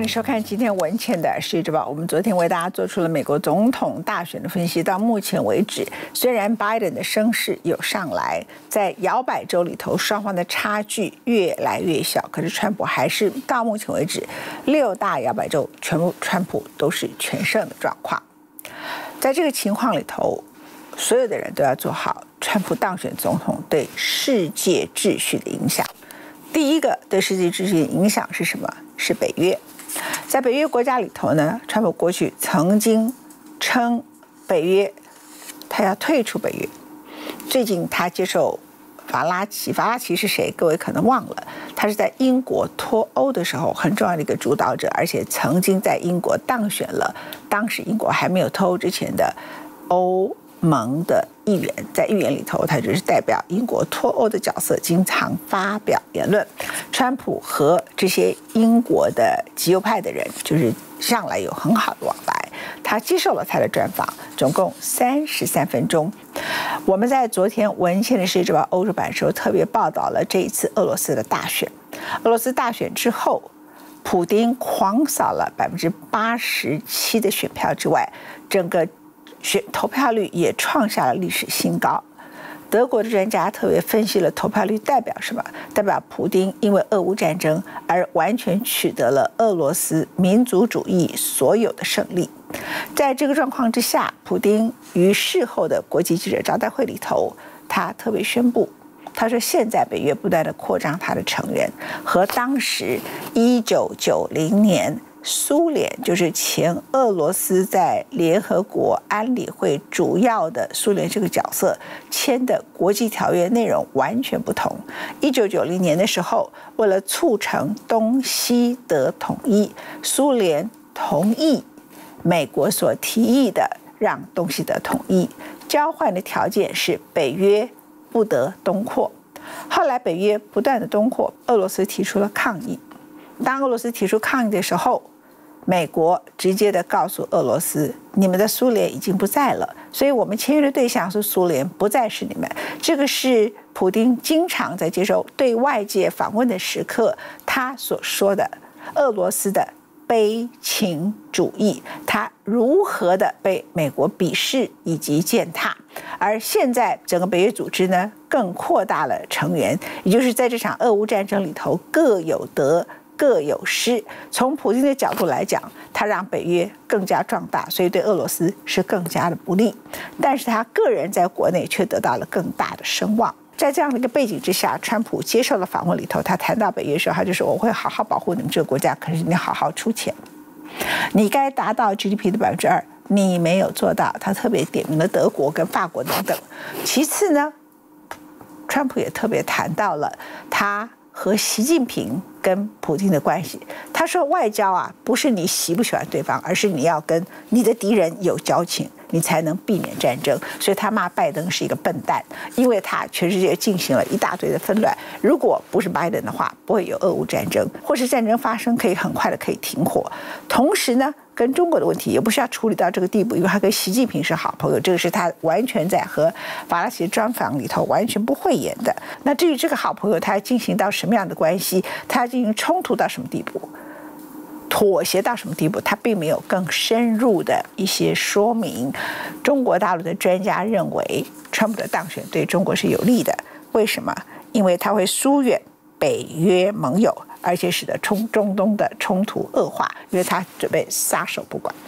收看今天文茜的《世界之报》。我们昨天为大家做出了美国总统大选的分析。到目前为止，虽然拜登的声势有上来，在摇摆州里头双方的差距越来越小，可是川普还是到目前为止6大摇摆州全部川普都是全胜的状况。在这个情况里头，所有的人都要做好川普当选总统对世界秩序的影响。第一个对世界秩序的影响是什么？是北约。在北约国家里头呢，川普过去曾经称北约他要退出北约。最近他接受法拉奇是谁？各位可能忘了，他是在英国脱欧的时候很重要的一个主导者，而且曾经在英国当选了当时英国还没有脱欧之前的欧盟的议员。在议员里头，他就是代表英国脱欧的角色，经常发表言论。川普和这些英国的极右派的人就是上来有很好的往来。他接受了他的专访，总共33分钟。我们在昨天文茜的世界之报欧洲版的时候特别报道了这一次俄罗斯的大选。俄罗斯大选之后，普丁狂扫了87%的选票之外，整个投票率也创下了历史新高。德国的专家特别分析了投票率代表什么？代表普丁因为俄乌战争而完全取得了俄罗斯民族主义所有的胜利。在这个状况之下，普丁于事后的国际记者招待会里头，他特别宣布，他说现在北约不断的扩张他的成员，和当时1990年苏联，就是前俄罗斯在联合国安理会主要的苏联这个角色签的国际条约内容完全不同。1990年的时候，为了促成东西德统一，苏联同意美国所提议的让东西德统一，交换的条件是北约不得东扩。后来北约不断的东扩，俄罗斯提出了抗议。当俄罗斯提出抗议的时候，美国直接的告诉俄罗斯，你们的苏联已经不在了，所以我们签约的对象是苏联，不再是你们。这个是普丁经常在接受对外界访问的时刻他所说的俄罗斯的悲情主义，他如何的被美国鄙视以及践踏。而现在整个北约组织呢，更扩大了成员，也就是在这场俄乌战争里头各有得各有失。从普丁的角度来讲，他让北约更加壮大，所以对俄罗斯是更加的不利。但是他个人在国内却得到了更大的声望。在这样的一个背景之下，川普接受了访问里头，他谈到北约的时候，他就说我会好好保护你们这个国家，可是你好好出钱，你该达到 GDP 的2%，你没有做到。他特别点名了德国跟法国等等。其次呢，川普也特别谈到了他和习近平跟普丁的关系。他说外交啊，不是你喜不喜欢对方，而是你要跟你的敌人有交情，你才能避免战争。所以他骂拜登是一个笨蛋，因为他全世界进行了一大堆的纷乱，如果不是拜登的话，不会有俄乌战争，或是战争发生可以很快的可以停火。同时呢，跟中国的问题也不需要处理到这个地步，因为他跟习近平是好朋友，这个是他完全在和法拉奇专访里头完全不讳言的。那至于这个好朋友他要进行到什么样的关系，他要进行冲突到什么地步，妥协到什么地步，他并没有更深入的一些说明。中国大陆的专家认为川普的当选对中国是有利的。为什么？因为他会疏远北约盟友，而且使得中东的冲突恶化，因为他准备撒手不管。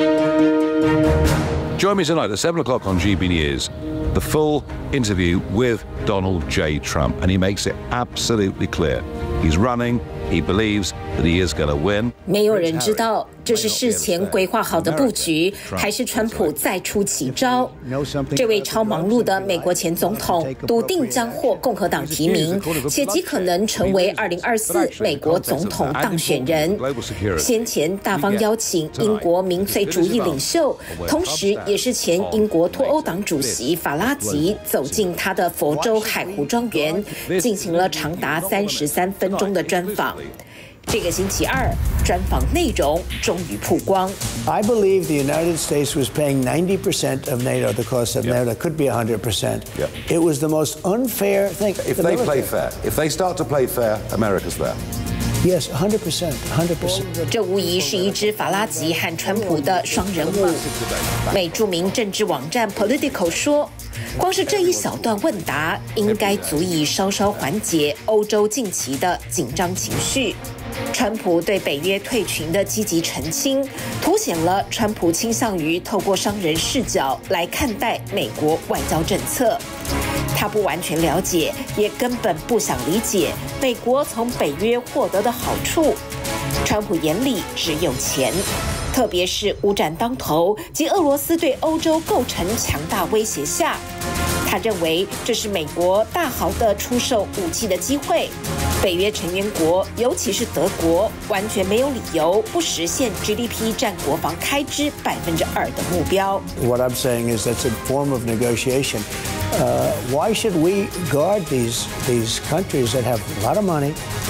Join me tonight at 7 o'clock on GB News. The full interview with Donald J. Trump, and he makes it absolutely clear. He's running. He believes that he is going to win. 没有人知道这是事前规划好的布局，还是川普再出奇招。这位超忙碌的美国前总统笃定将获共和党提名，且极可能成为2024美国总统当选人。先前大方邀请英国民粹主义领袖，同时也是前英国脱欧党主席法拉吉走进他的佛州海湖庄园，进行了长达33分钟的专访。这个星期二，专访内容终于曝光。 I believe the United States was paying 90% of NATO, the cost of NATO. It could be 100%. It was the most unfair thing. If they play fair, if they start to play fair, America's there. Yes, 100%. 这无疑是一只法拉吉和川普的双人舞。美著名政治网站 Politico 说，光是这一小段问答，应该足以稍稍缓解欧洲近期的紧张情绪。川普对北约退群的积极澄清，凸显了川普倾向于透过商人视角来看待美国外交政策。他不完全了解，也根本不想理解美国从北约获得的好处。川普眼里只有钱，特别是乌战当头及俄罗斯对欧洲构成强大威胁下，他认为这是美国大好的出售武器的机会。北约成员国，尤其是德国，完全没有理由不实现 GDP 占国防开支2%的目标。 What I'm saying is that's a form of negotiation. Why should we guard these countries that have a lot of money?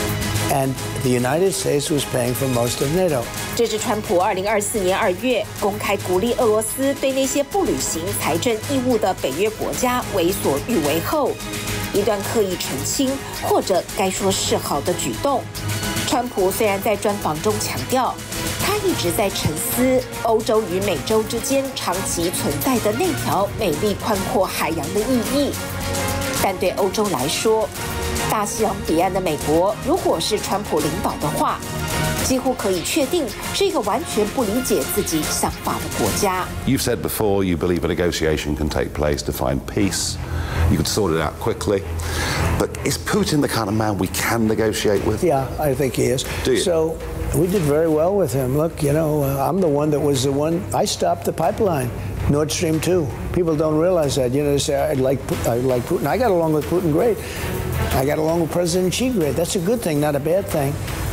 And the United States was paying for most of NATO. 这是川普2024年2月公开鼓励俄罗斯对那些不履行财政义务的北约国家为所欲为后，一段刻意澄清或者该说示好的举动。川普虽然在专访中强调，他一直在沉思欧洲与美洲之间长期存在的那条美丽宽阔海洋的意义，但对欧洲来说，大西洋彼岸的美国，如果是川普领导的话，几乎可以确定是一个完全不理解自己想法的国家。 You've said before you believe a negotiation can take place to find peace. You could sort it out quickly. But is Putin the kind of man we can negotiate with? Yeah, I think he is. Do you? So we did very well with him. Look, I'm the one that was the one. I stopped the pipeline, Nord Stream 2. People don't realize that. They say I like Putin. I got along with Putin great. I got along with President Xi great. That's a good thing, not a bad thing.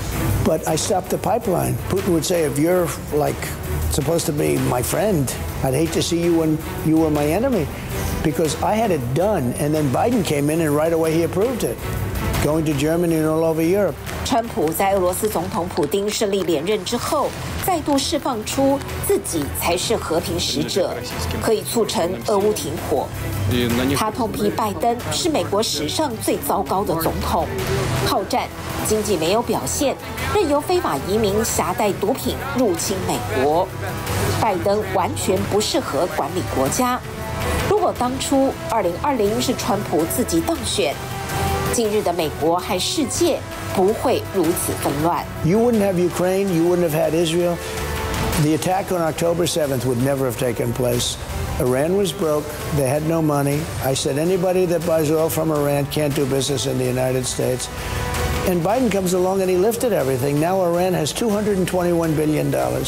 But I stopped the pipeline. Putin would say, if you're supposed to be my friend, I'd hate to see you when you were my enemy, because I had it done, and then Biden came in and right away he approved it, going to Germany and all over Europe. 川普在俄罗斯总统普丁顺利连任之后，再度释放出自己才是和平使者，可以促成俄乌停火。他痛批拜登是美国史上最糟糕的总统，好战，经济没有表现，任由非法移民携带毒品入侵美国。拜登完全不适合管理国家。如果当初2020是川普自己当选，今日的美国和世界不会如此纷乱。 You wouldn't have Ukraine, you wouldn't have had Israel. The attack on October 7th would never have taken place. Iran was broke. They had no money. I said anybody that buys oil from Iran can't do business in the United States. And Biden comes along and he lifted everything. Now Iran has $221 billion.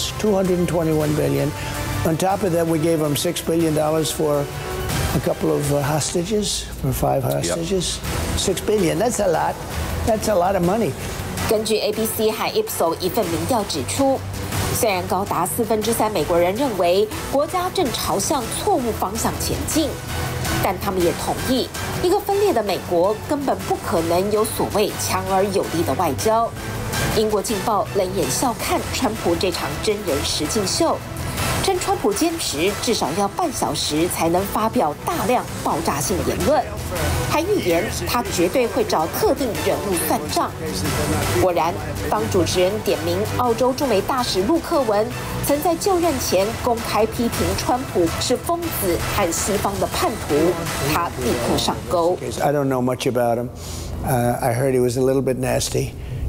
$221 billion. On top of that, we gave them $6 billion for a couple of hostages, for 5 hostages. Yep. $6 billion. That's a lot. That's a lot of money. 根据 ABC 和 Ipsos 一份民调指出，虽然高达3/4美国人认为国家正朝向错误方向前进，但他们也同意，一个分裂的美国根本不可能有所谓强而有力的外交。英国《镜报》冷眼笑看川普这场真人实境秀，称川普坚持至少要半小时才能发表大量爆炸性言论，还预言他绝对会找特定人物算账。果然，当主持人点名澳洲驻美大使陆克文曾在就任前公开批评川普是疯子和西方的叛徒，他立刻上钩。 I don't know much about him. I heard he was a little bit nasty.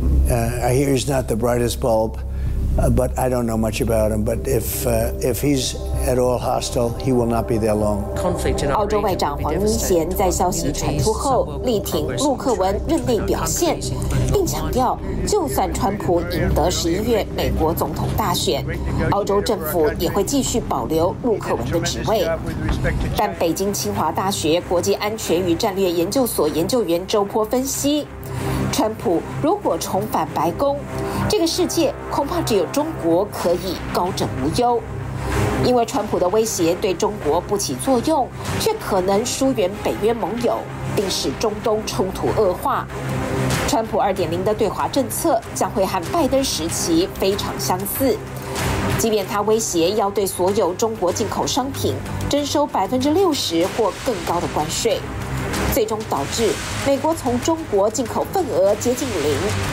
I hear he's not the brightest bulb. But I don't know much about him. But if he's at all hostile, he will not be there long. 澳洲外长黄英贤在消息传出后力挺陆克文任内表现，并强调，就算川普赢得11月美国总统大选，澳洲政府也会继续保留陆克文的职位。但北京清华大学国际安全与战略研究所研究员周波分析，川普如果重返白宫，这个世界恐怕只有中国可以高枕无忧，因为川普的威胁对中国不起作用，却可能疏远北约盟友，并使中东冲突恶化。川普2.0的对华政策将会和拜登时期非常相似，即便他威胁要对所有中国进口商品征收60%或更高的关税，最终导致美国从中国进口份额接近0。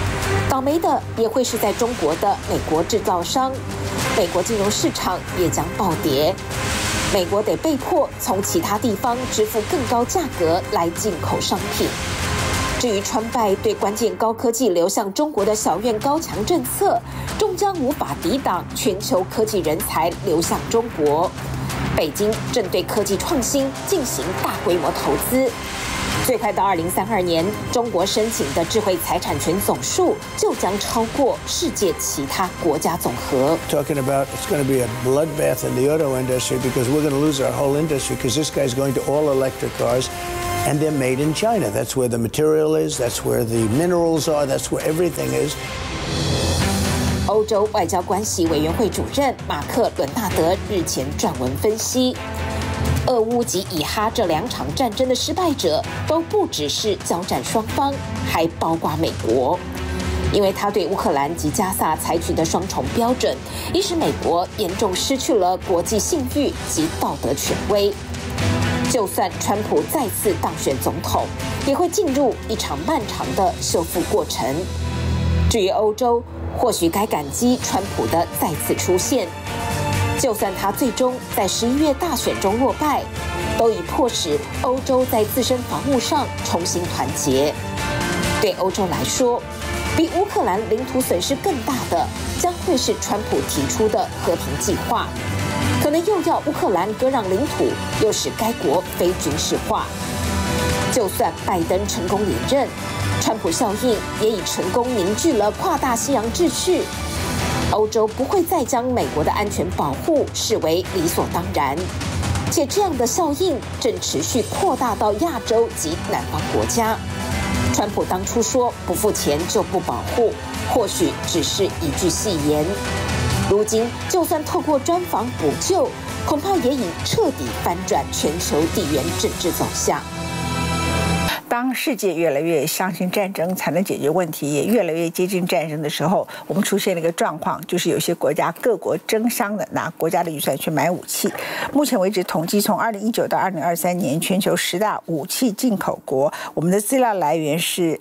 倒霉的也会是在中国的美国制造商，美国金融市场也将暴跌，美国得被迫从其他地方支付更高价格来进口商品。至于川拜对关键高科技流向中国的小院高墙政策，终将无法抵挡全球科技人才流向中国。北京正对科技创新进行大规模投资，最快到2032年，中国申请的智慧财产权总数就将超过世界其他国家总和。 Talking about it's going to be a bloodbath in the auto industry because we're going to lose our whole industry because this guy's going to all electric cars. And they're made in China. That's where the material is. That's where the minerals are. That's where everything is. 欧洲外交关系委员会主任马克·伦纳德日前撰文分析，俄乌及以哈这2场战争的失败者都不只是交战双方，还包括美国，因为他对乌克兰及加萨采取的双重标准，已使美国严重失去了国际信誉及道德权威。就算川普再次当选总统，也会进入一场漫长的修复过程。至于欧洲，或许该感激川普的再次出现。就算他最终在11月大选中落败，都已迫使欧洲在自身防务上重新团结。对欧洲来说，比乌克兰领土损失更大的，将会是川普提出的和平计划。可能又要乌克兰割让领土，又使该国非军事化。就算拜登成功连任，川普效应也已成功凝聚了跨大西洋秩序。欧洲不会再将美国的安全保护视为理所当然，且这样的效应正持续扩大到亚洲及南方国家。川普当初说不付钱就不保护，或许只是一句戏言。如今，就算透过专访补救，恐怕也已彻底翻转全球地缘政治走向。 当世界越来越相信战争才能解决问题，也越来越接近战争的时候，我们出现了一个状况，就是有些国家各国争相的拿国家的预算去买武器。目前为止，统计从2019到2023年，全球10大武器进口国，我们的资料来源是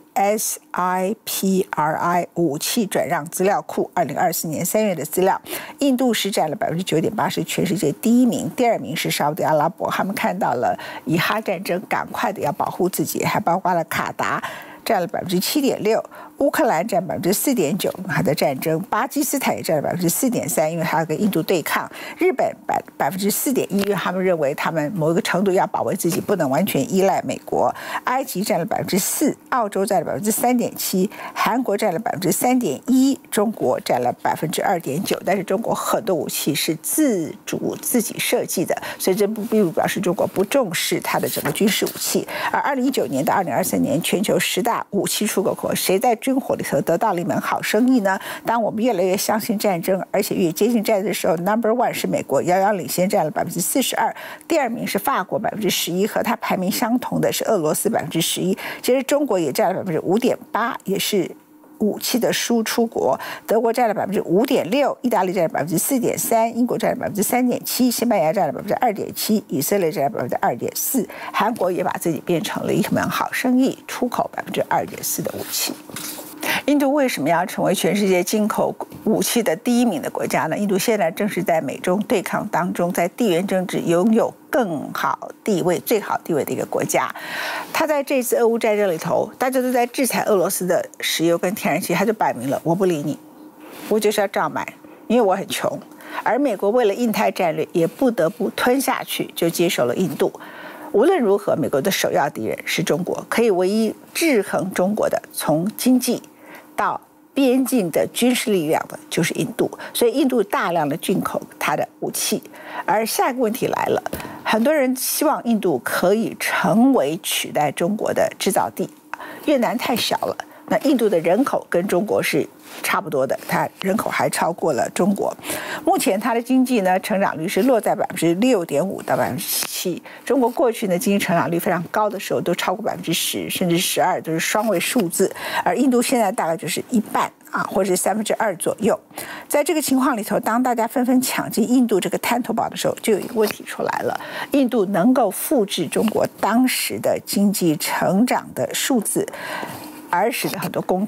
SIPRI 武器转让资料库2024年3月的资料，印度是占了9.8%，是全世界第1名，第2名是沙烏地阿拉伯。他们看到了以哈战争，赶快的要保护自己，还包括了卡达占了7.6%，乌克兰占4.9%，还在战争；巴基斯坦也占了4.3%，因为它要跟印度对抗；日本4.1%，因为他们认为他们某一个程度要保卫自己，不能完全依赖美国；埃及占了4%，澳洲占了3.7%，韩国占了3.1%，中国占了2.9%。但是中国很多武器是自己设计的，所以这并不表示中国不重视它的整个军事武器。而2019年到2023年，全球10大武器出口国，谁在军火里头得到了一门好生意呢？当我们越来越相信战争，而且越接近战争的时候 ，Number One 是美国，遥遥领先，占了42%，第2名是法国11%，和它排名相同的是俄罗斯11%。其实中国也占了5.8%，也是武器的输出国。德国占了5.6%，意大利占了4.3%，英国占了3.7%，西班牙占了2.7%，以色列占了2.4%，韩国也把自己变成了一门好生意，出口2.4%的武器。印度为什么要成为全世界进口武器的第1名的国家呢？印度现在正是在美中对抗当中，在地缘政治拥有更好地位、最好地位的一个国家。他在这次俄乌战争里头，大家都在制裁俄罗斯的石油跟天然气，他就摆明了我不理你，我就是要照买，因为我很穷。而美国为了印太战略，也不得不吞下去，就接受了印度。无论如何，美国的首要敌人是中国，可以唯一制衡中国的，从经济到边境的军事力量的就是印度，所以印度大量的进口它的武器。而下一个问题来了，很多人希望印度可以成为取代中国的制造地。越南太小了，那印度的人口跟中国是差不多的，它人口还超过了中国。目前它的经济呢成长率是落在6.5%到7%。中国过去呢经济成长率非常高的时候都超过10%甚至12%，都是双位数字。而印度现在大概就是一半啊，或者是2%左右。在这个情况里头，当大家纷纷抢进印度这个滩头堡的时候，就有一个问题出来了：印度能够复制中国当时的经济成长的数字，而使得很多工厂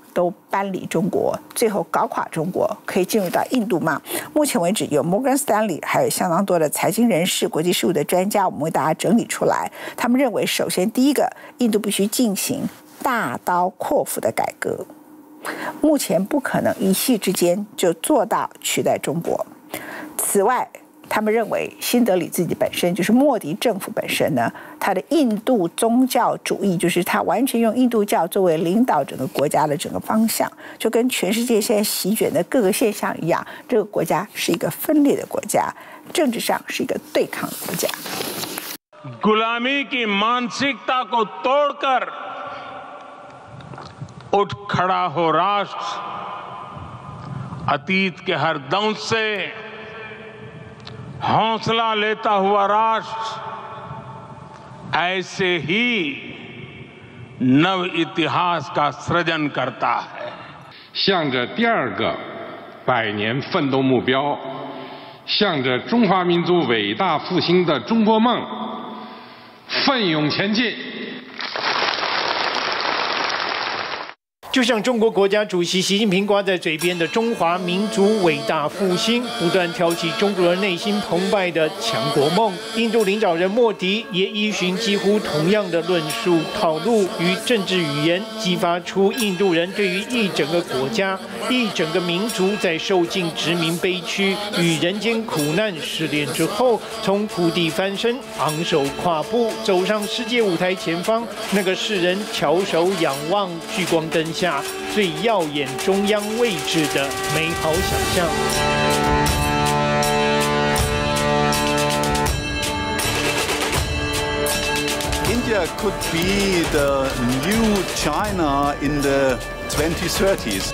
都搬离中国，最后搞垮中国，可以进入到印度吗？目前为止，有摩根斯坦利，还有相当多的财经人士、国际事务的专家，我们为大家整理出来。他们认为，首先第一个，印度必须进行大刀阔斧的改革，目前不可能一夕之间就做到取代中国。此外，他们认为新德里自己本身就是莫迪政府本身呢，他的印度宗教主义，就是他完全用印度教作为领导整个国家的整个方向，就跟全世界现在席卷的各个现象一样，这个国家是一个分裂的国家，政治上是一个对抗的国家。 गुलामी की मानसिकता को तोड़कर उठ खड़ा हो राष्ट्र, अतीत के हर दंश से हौसला लेता हुआ राष्ट्र, ऐसे ही नव इतिहास का सृजन करता है। 向着第二个100年奋斗目标，向着中华民族伟大复兴的中国梦奋勇前进。 就像中国国家主席习近平挂在嘴边的中华民族伟大复兴，不断挑起中国人内心澎湃的强国梦。印度领导人莫迪也依循几乎同样的论述套路与政治语言，激发出印度人对于一整个国家、一整个民族在受尽殖民悲屈与人间苦难试炼之后，从谷底翻身，昂首跨步走上世界舞台前方，那个世人翘首仰望聚光灯下最耀眼中央位置的美好想象。 India could be the new China in the 2030s.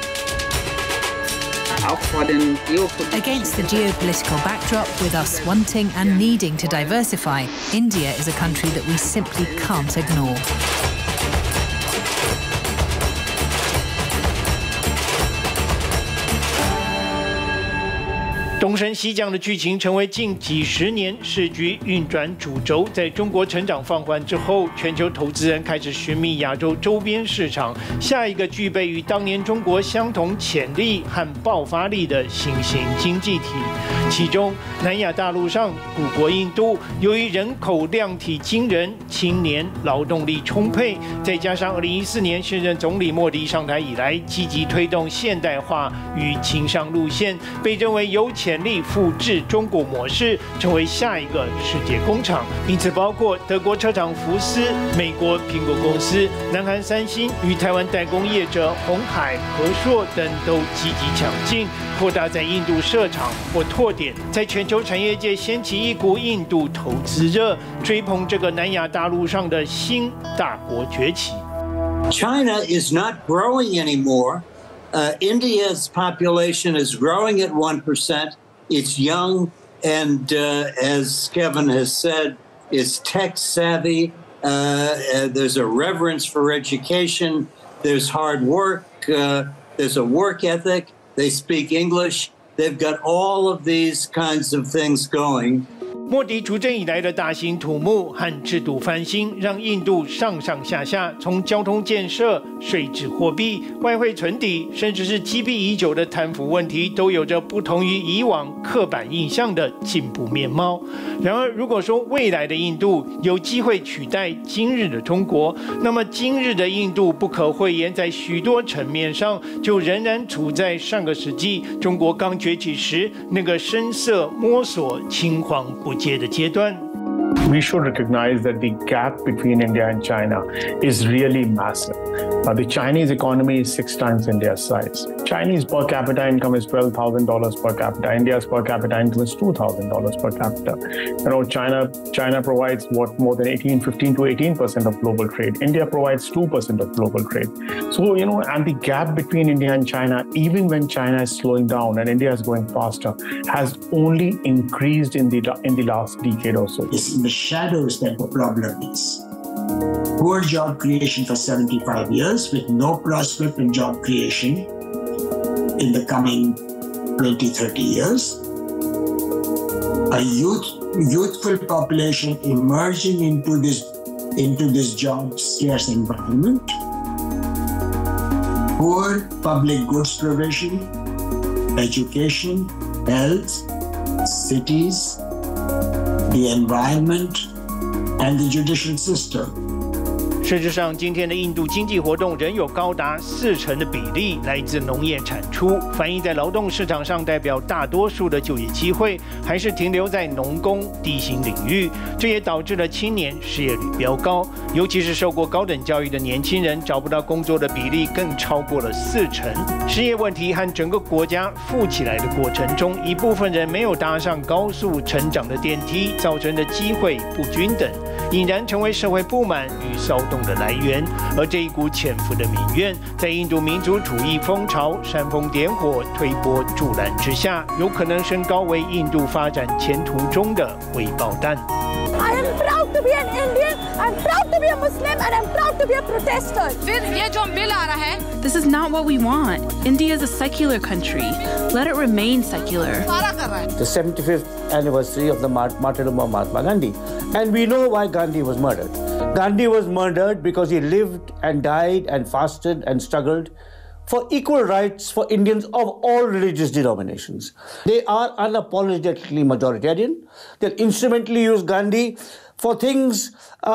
Against the geopolitical backdrop, with us wanting and needing to diversify, India is a country that we simply can't ignore. 东升西降的剧情成为近几十年市局运转主轴。在中国成长放缓之后，全球投资人开始寻觅亚洲周边市场，下一个具备与当年中国相同潜力和爆发力的新兴经济体。其中，南亚大陆上古国印度，由于人口量体惊人，青年劳动力充沛，再加上2014年现任总理莫迪上台以来，积极推动现代化与轻商路线，被认为有潜力复制中国模式，成为下一个世界工厂。因此，包括德国车厂福斯、美国苹果公司、南韩三星与台湾代工业者鸿海、和硕等都积极抢进，扩大在印度设厂或拓点，在全球产业界掀起一股印度投资热，追捧这个南亚大陆上的新大国崛起。 China is not growing anymore. India's population is growing at 1%. It's young, and as Kevin has said, it's tech savvy. There's a reverence for education. There's hard work. There's a work ethic. They speak English. They've got all of these kinds of things going. 莫迪主政以来的大型土木和制度翻新，让印度上上下下从交通建设、税制货币、外汇存底，甚至是积弊已久的贪腐问题，都有着不同于以往刻板印象的进步面貌。然而，如果说未来的印度有机会取代今日的中国，那么今日的印度不可讳言，在许多层面上就仍然处在上个世纪中国刚崛起时那个深色摸索、青黄不接的阶段。 We should recognize that the gap between India and China is really massive. The Chinese economy is 6 times India's size. Chinese per capita income is $12,000 per capita. India's per capita income is $2,000 per capita. China provides more than 15 to 18% of global trade. India provides 2% of global trade. So, and the gap between India and China, even when China is slowing down and India is going faster, has only increased in the last decade or so. It's in the shadows that the problem is. Poor job creation for 75 years with no prospect in job creation in the coming 20, 30 years. A youthful population emerging into this job scarce environment. poor public goods provision, education, health, cities, the environment, and the judicial system. 事实上，今天的印度经济活动仍有高达40%的比例来自农业产出，反映在劳动市场上，代表大多数的就业机会还是停留在农工低薪领域，这也导致了青年失业率飙高，尤其是受过高等教育的年轻人找不到工作的比例更超过了40%。失业问题和整个国家富起来的过程中，一部分人没有搭上高速成长的电梯，造成的机会不均等，引然成为社会不满与骚动的来源。而这一股潜伏的民怨，在印度民族主义风潮煽风点火、推波助澜之下，有可能升高为印度发展前途中的微爆弹。 I am proud to be an Indian. I'm proud to be a Muslim, and I'm proud to be a protester. This is not what we want. India is a secular country. Let it remain secular. The 75th anniversary of the martyrdom of Mahatma Gandhi. And we know why Gandhi was murdered. Gandhi was murdered because he lived and died and fasted and struggled for equal rights for Indians of all religious denominations. They are unapologetically majoritarian. They'll instrumentally use Gandhi for things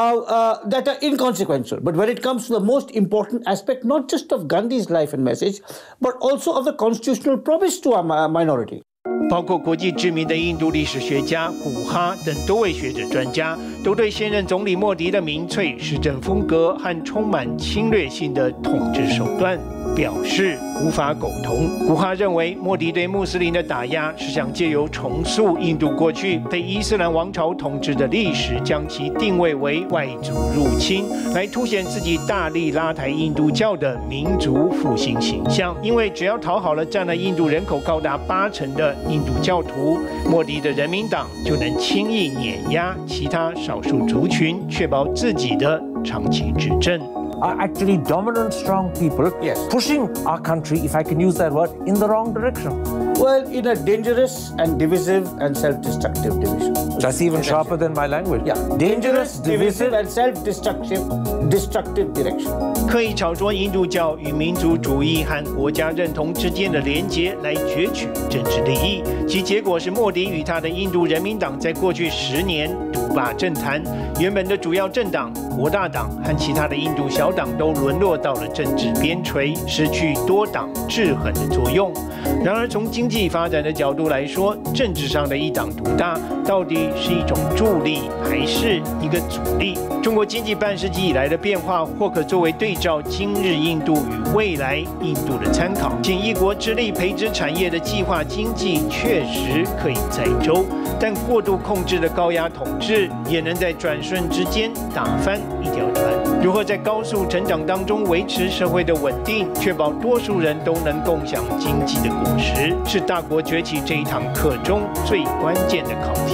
that are inconsequential. But when it comes to the most important aspect, not just of Gandhi's life and message, but also of the constitutional promise to our minority. 包括国际知名的印度历史学家古哈等多位学者专家，都对现任总理莫迪的民粹施政风格和充满侵略性的统治手段表示无法苟同。古哈认为，莫迪对穆斯林的打压是想借由重塑印度过去被伊斯兰王朝统治的历史，将其定位为外族入侵，来凸显自己大力拉抬印度教的民族复兴形象。因为只要讨好了占了印度人口高达80%的印度教徒，莫迪的人民党就能轻易碾压其他少数族群，确保自己的长期执政。 Are actually dominant, strong people pushing our country, if I can use that word, in the wrong direction. Well, in a dangerous and divisive and self-destructive division. That's even sharper than my language. Yeah, dangerous, divisive and self-destructive direction. 刻意炒作印度教与民族主义和国家认同之间的连结，来攫取政治利益。其结果是莫迪与他的印度人民党在过去10年独霸政坛，原本的主要政党国大党和其他的印度小党都沦落到了政治边陲，失去多党制衡的作用。然而，从经济发展的角度来说，政治上的一党独大到底是一种助力还是一个阻力？中国经济半世纪以来的变化，或可作为对照今日印度与未来印度的参考。尽一国之力培植产业的计划经济确实可以载舟，但过度控制的高压统治也能在转瞬之间打翻一条船。如何在高速成长当中维持社会的稳定，确保多数人都能共享经济的果实，是大国崛起这一堂课中最关键的考题。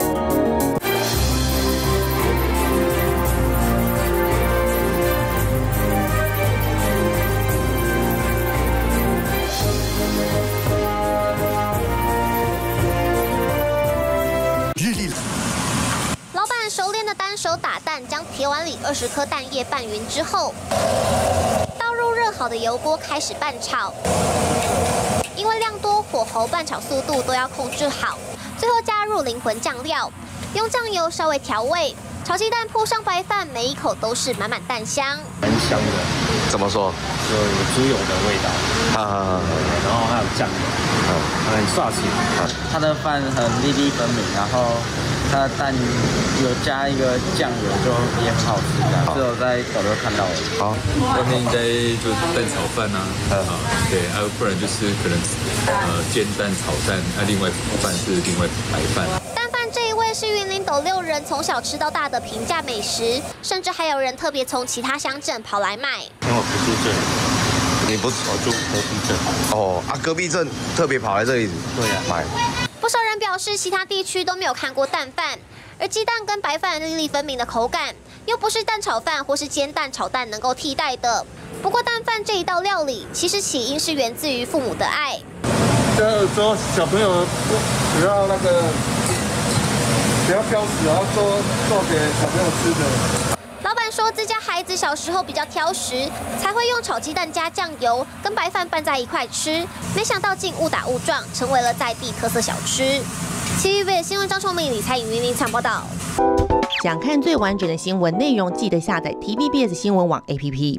熟练的单手打蛋，将铁碗里20颗蛋液拌匀之后，倒入热好的油锅开始拌炒。因为量多，火候、拌炒速度都要控制好。最后加入灵魂酱料，用酱油稍微调味。炒鸡蛋铺上白饭，每一口都是满满蛋香。 很香的。怎么说？就有猪油的味道。然后还有酱油，很刷起。它的饭很粒粒分明，然后。它的蛋有加一个酱油，就也很好吃的。只有在抖音看到的。好， 外面应该就是蛋炒饭啊，对，还有不然就是可能煎蛋炒蛋，那另外炒饭是另外白饭。 蛋饭这一位是云林斗6人从小吃到大的平价美食，甚至还有人特别从其他乡镇跑来买。 因为我不住这里，你不是我住隔壁镇？哦， 隔壁镇特别跑来这里， 对呀，买。 不少人表示，其他地区都没有看过蛋饭，而鸡蛋跟白饭粒粒分明的口感，又不是蛋炒饭或是煎蛋炒蛋能够替代的。不过，蛋饭这一道料理，其实起因是源自于父母的爱。 有时候小朋友不要那个，不要挑食，要做给小朋友吃的。 老板说自家孩子小时候比较挑食，才会用炒鸡蛋加酱油跟白饭拌在一块吃，没想到竟误打误撞成为了在地特色小吃。TVB 新闻张崇明、李彩颖、林采报道。 想看最完整的新闻内容，记得下载 TVBS 新闻网 APP。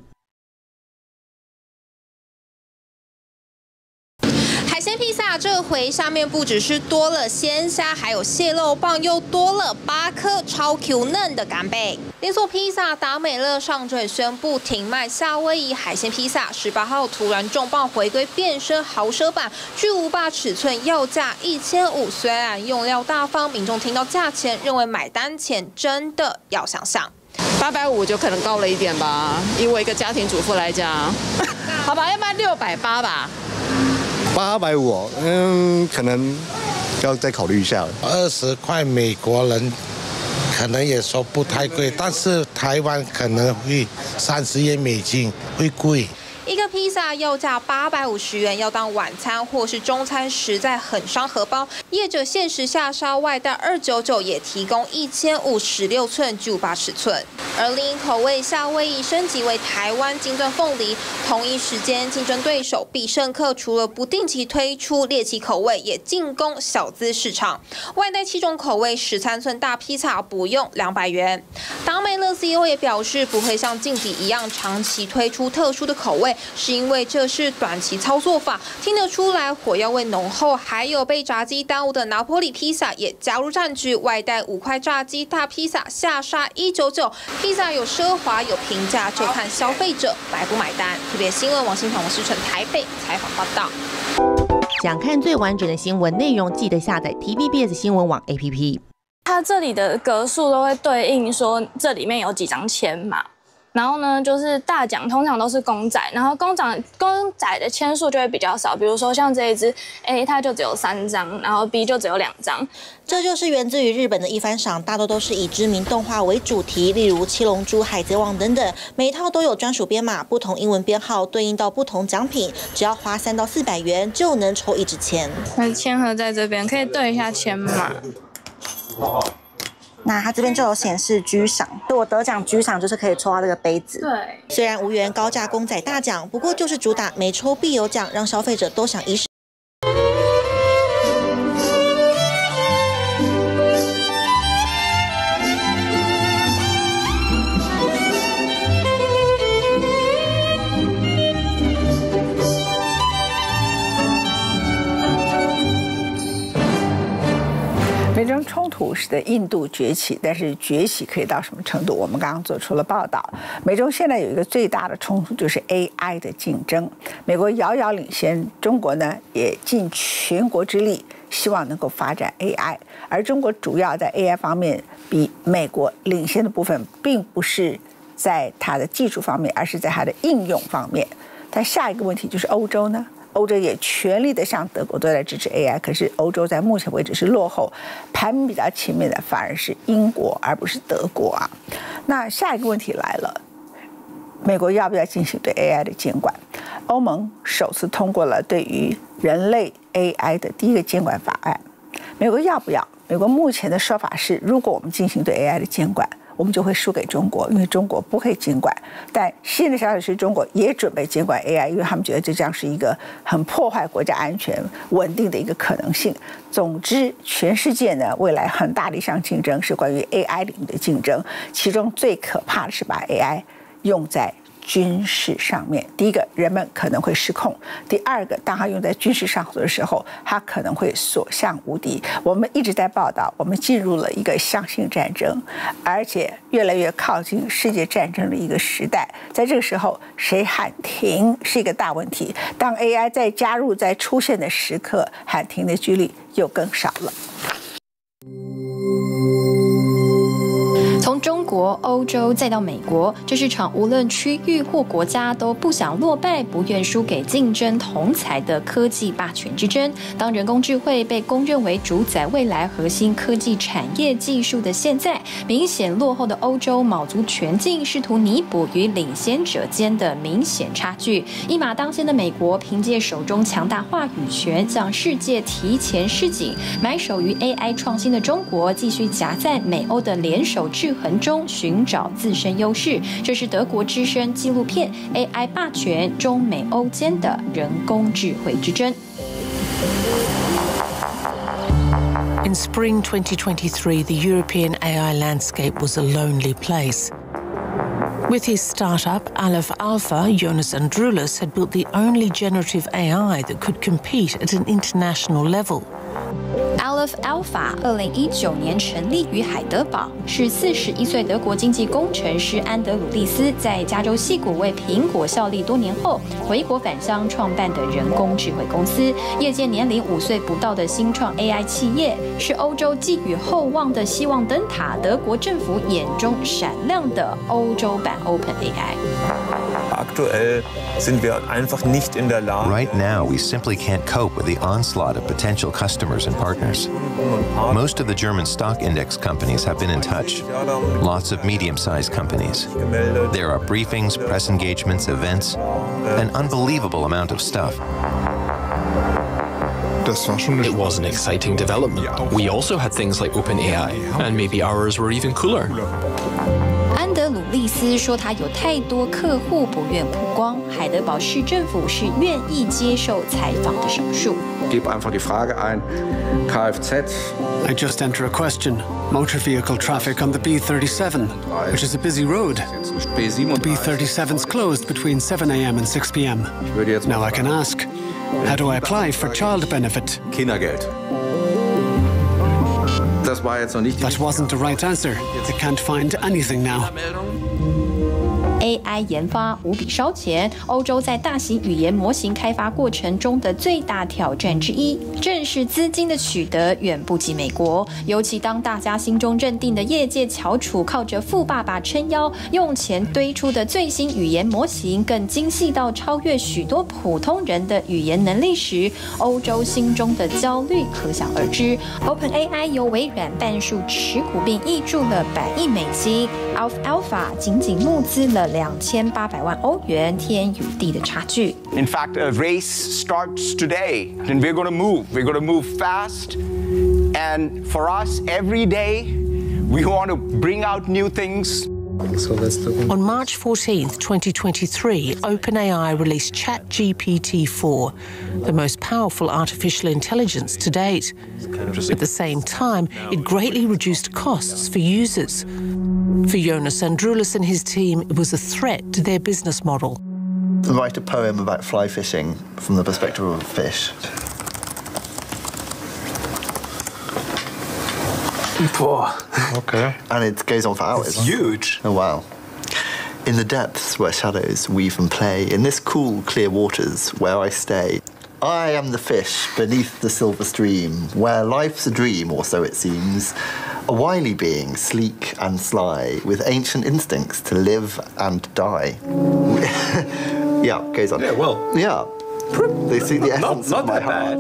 海鲜披萨这回上面不只是多了鲜虾，还有蟹肉棒，又多了8颗超 Q 嫩的干贝。连锁披萨达美乐上周也宣布停卖夏威夷海鲜披萨，18号突然重磅回归变身豪奢版，巨无霸尺寸要价1500，虽然用料大方，民众听到价钱认为买单前真的要想想。 850就可能高了一点吧，以我一个家庭主妇来讲，好吧，要不然680吧。 850，可能要再考虑一下了。 20块美国人可能也说不太贵，但是台湾可能会30元美金会贵。 一个披萨要价850元，要当晚餐或是中餐，实在很伤荷包。业者限时下杀外带299，也提供150016寸巨无霸尺寸。而另一口味夏威夷升级为台湾金钻凤梨，同一时间竞争对手必胜客除了不定期推出猎奇口味，也进攻小资市场，外带7种口味13寸大披萨不用200元。达美乐 CEO 也表示，不会像晋级一样长期推出特殊的口味。是因为这是短期操作法，听得出来火药味浓厚，还有被炸鸡耽误的拿坡里披萨也加入战局，外带5块炸鸡大披萨下杀199。披萨有奢华有平价，就看消费者买不买单。TVB 新闻王新堂、王思纯台北采访报道。 想看最完整的新闻内容，记得下载 TVBS 新闻网 APP。 它这里的格数都会对应说这里面有几张签码。然后呢，就是大奖通常都是公仔，然后公仔的签数就会比较少，比如说像这一只 A， 它就只有3张，然后 B 就只有2张。 这就是源自于日本的一番赏，大多都是以知名动画为主题，例如七龙珠、海贼王等等，每一套都有专属编码，不同英文编号对应到不同奖品，只要花3到400元就能抽1支签。 那签盒在这边，可以对一下签码。 那它这边就有显示居赏，对我得奖居赏就是可以抽到这个杯子。 对， 虽然无缘高价公仔大奖，不过就是主打没抽必有奖，让消费者都想一试。 美中冲突使得印度崛起，但是崛起可以到什么程度？我们刚刚做出了报道。美中现在有一个最大的冲突，就是 AI 的竞争。美国遥遥领先，中国呢也尽全国之力，希望能够发展 AI。而中国主要在 AI 方面比美国领先的部分，并不是在它的技术方面，而是在它的应用方面。但下一个问题就是欧洲呢？欧洲也全力的向德国都在支持 AI， 可是欧洲在目前为止是落后，排名比较前面的反而是英国，而不是德国啊。那下一个问题来了，美国要不要进行对 AI 的监管？欧盟首次通过了对于人类 AI 的第一个监管法案，美国要不要？美国目前的说法是，如果我们进行对 AI 的监管，我们就会输给中国，因为中国不会监管。但新的消息是，中国也准备监管 AI， 因为他们觉得这将是一个很破坏国家安全稳定的一个可能性。总之，全世界呢未来很大的一项竞争是关于 AI 领域的竞争，其中最可怕的是把 AI 用在军事上面。第一个，人们可能会失控；第二个，当它用在军事上头的时候，它可能会所向无敌。我们一直在报道，我们进入了一个相信战争，而且越来越靠近世界战争的一个时代。在这个时候，谁喊停是一个大问题。当 AI 再加入、再出现的时刻，喊停的几率又更少了。 从中国、欧洲再到美国，这是场无论区域或国家都不想落败、不愿输给竞争同才的科技霸权之争。当人工智慧被公认为主宰未来核心科技产业技术的现在，明显落后的欧洲卯足全劲，试图弥补与领先者间的明显差距。一马当先的美国，凭借手中强大话语权，向世界提前示警；埋首于 AI 创新的中国，继续夹在美欧的联手制衡中， 中寻找自身优势。这是德国之声纪录片《AI 霸权：中美欧间的人工智慧之争》。 In spring 2023, the European AI landscape was a lonely place. With his startup, Aleph Alpha, Jonas Androulis had built the only generative AI that could compete at an international level. Aleph Alpha 2019年成立于海德堡，是41岁德国经济工程师安德鲁利斯在加州矽谷为苹果效力多年后回国返乡创办的人工智慧公司。业界年龄5岁不到的新创 AI 企业，是欧洲寄予厚望的希望灯塔，德国政府眼中闪亮的欧洲版 OpenAI。 Aktuell sind wir einfach nicht in der Lage. Right now, we simply can't cope with the onslaught of potential customers and partners. Most of the German stock index companies have been in touch. Lots of medium-sized companies. There are briefings, press engagements, events, an unbelievable amount of stuff. It was an exciting development. We also had things like OpenAI, and maybe ours were even cooler. 安德鲁利斯说，他有太多客户不愿曝光，海德堡市政府是愿意接受采访的少数。 Gib einfach die Frage ein, Kfz. I just enter a question. Motor vehicle traffic on the B37, which is a busy road. The B37's closed between 7 a.m. and 6 p.m. Now I can ask, how do I apply for child benefit? Kindergeld. That wasn't the right answer. I can't find anything now. AI 研发无比烧钱，欧洲在大型语言模型开发过程中的最大挑战之一，正是资金的取得远不及美国。尤其当大家心中认定的业界翘楚靠着富爸爸撑腰，用钱堆出的最新语言模型更精细到超越许多普通人的语言能力时，欧洲心中的焦虑可想而知。OpenAI 由微软半数持股，并挹注了100亿美金。Alpha 仅仅募资了2800万欧元，天与地的差距。 In fact, a race starts today, and we're going to move. We're going to move fast, and for us, every day, we want to bring out new things. On March 14th, 2023, OpenAI released ChatGPT-4, the most powerful artificial intelligence to date. At the same time, it greatly reduced costs for users. For Jonas Androulis and his team, it was a threat to their business model. I write a poem about fly fishing from the perspective of a fish. Okay. And it goes on for hours. It's huge. Oh, wow. In the depths where shadows weave and play, in this cool, clear waters where I stay, I am the fish beneath the silver stream, where life's a dream, or so it seems. A wily being, sleek and sly, with ancient instincts to live and die. Yeah, goes on. Yeah, well. Yeah. They see the essence of my heart.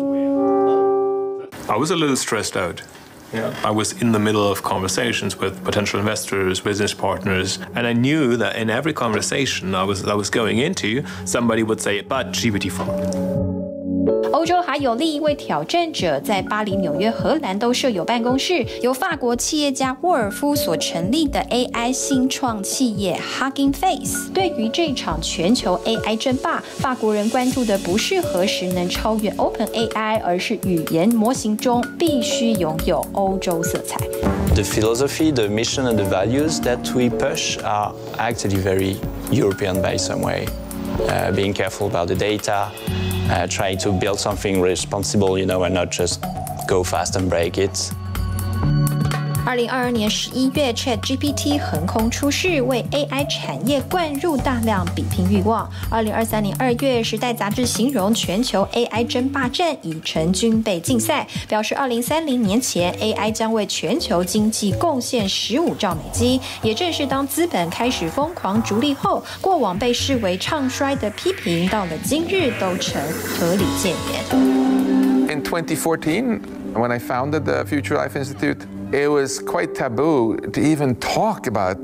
I was a little stressed out. Yeah. I was in the middle of conversations with potential investors, business partners, and I knew that in every conversation I was going into, somebody would say, but GPT-4. 欧洲还有另一位挑战者，在巴黎、纽约、荷兰都设有办公室，由法国企业家沃尔夫所成立的 AI 新创企业 Hugging Face。对于这场全球 AI 争霸，法国人关注的不是何时能超越 OpenAI， 而是语言模型中必须拥有欧洲色彩。 The philosophy, the mission, and the values that we push are actually very European by some way. Being careful about the data. Trying to build something responsible, and not just go fast and break it. 2022年11月 ，ChatGPT 横空出世，为 AI 产业灌入大量比拼欲望。2023年2月，《时代》杂志形容全球 AI 争霸战已成军备竞赛，表示2030年前 AI 将为全球经济贡献15兆美金。也正是当资本开始疯狂逐利后，过往被视为唱衰的批评，到了今日都成合理谏言。 In 2014, when I founded the Future Life Institute, it was quite taboo to even talk about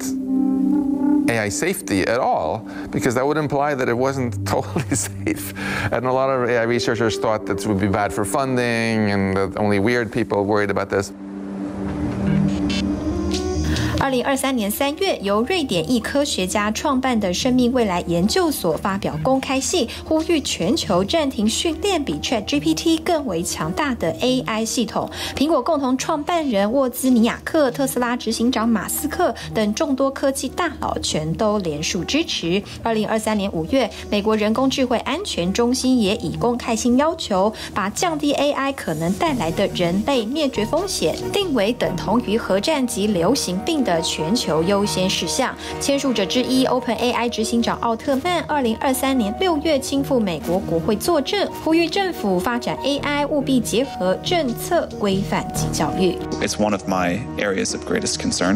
AI safety at all, because that would imply that it wasn't totally safe. And a lot of AI researchers thought that it would be bad for funding and that only weird people worried about this. 2023年3月，由瑞典裔科学家创办的生命未来研究所发表公开信，呼吁全球暂停训练比 ChatGPT 更为强大的 AI 系统。苹果共同创办人沃兹尼亚克、特斯拉执行长马斯克等众多科技大佬全都联署支持。2023年5月，美国人工智慧安全中心也以公开信要求，把降低 AI 可能带来的人类灭绝风险定为等同于核战及流行病的全球优先事项。签署者之一 OpenAI 执行长奥特曼2023年6月亲赴美国国会作证，呼吁政府发展 AI 务必结合政策规范及教育。 It's one of my areas of greatest concern,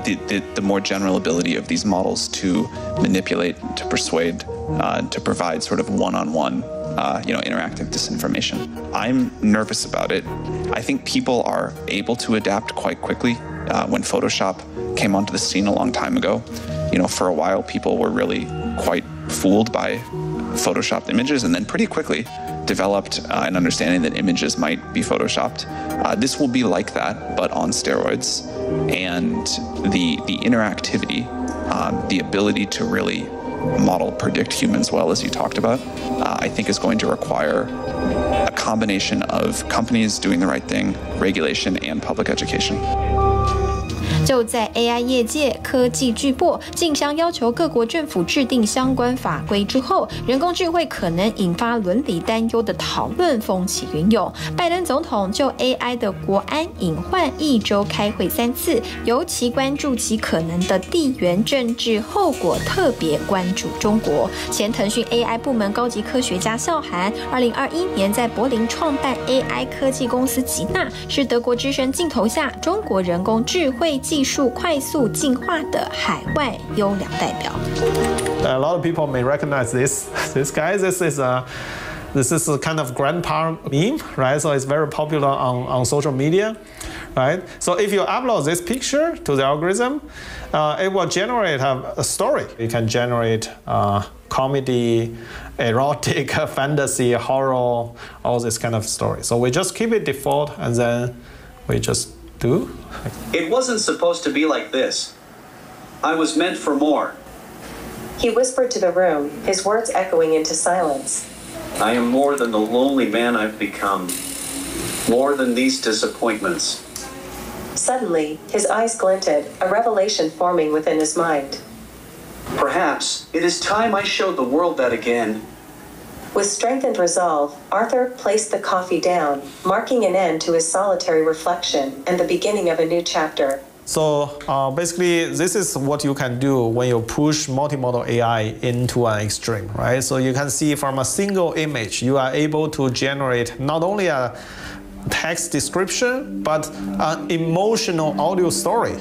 the more general ability of these models to manipulate, to persuade, to provide sort of one-on-one interactive disinformation. I'm nervous about it. I think people are able to adapt quite quickly. When Photoshop came onto the scene a long time ago, for a while people were really quite fooled by Photoshopped images, and then pretty quickly developed an understanding that images might be Photoshopped. This will be like that, but on steroids. And the interactivity, the ability to really predict humans well, as you talked about, I think is going to require a combination of companies doing the right thing, regulation, and public education. 就在 AI 业界，科技巨擘竞相要求各国政府制定相关法规之后，人工智慧可能引发伦理担忧的讨论风起云涌。拜登总统就 AI 的国安隐患一周开会3次，尤其关注其可能的地缘政治后果，特别关注中国。前腾讯 AI 部门高级科学家孝涵，2021年在柏林创办 AI 科技公司吉纳，是德国之声镜头下中国人工智慧技术快速进化的海外优良代表。 A lot of people may recognize this guy. This is a kind of grandpa meme, right? So it's very popular on social media, right? So if you upload this picture to the algorithm, it will generate a story. You can generate comedy, erotic, fantasy, horror, all this kind of story. So we just keep it default, and then we just do. It wasn't supposed to be like this. I was meant for more. He whispered to the room, his words echoing into silence. I am more than the lonely man I've become. More than these disappointments. Suddenly, his eyes glinted, a revelation forming within his mind. Perhaps it is time I showed the world that again. With strengthened resolve, Arthur placed the coffee down, marking an end to his solitary reflection and the beginning of a new chapter. So basically, this is what you can do when you push multimodal AI into an extreme, right? So you can see from a single image, you are able to generate not only a text description, but an emotional audio story.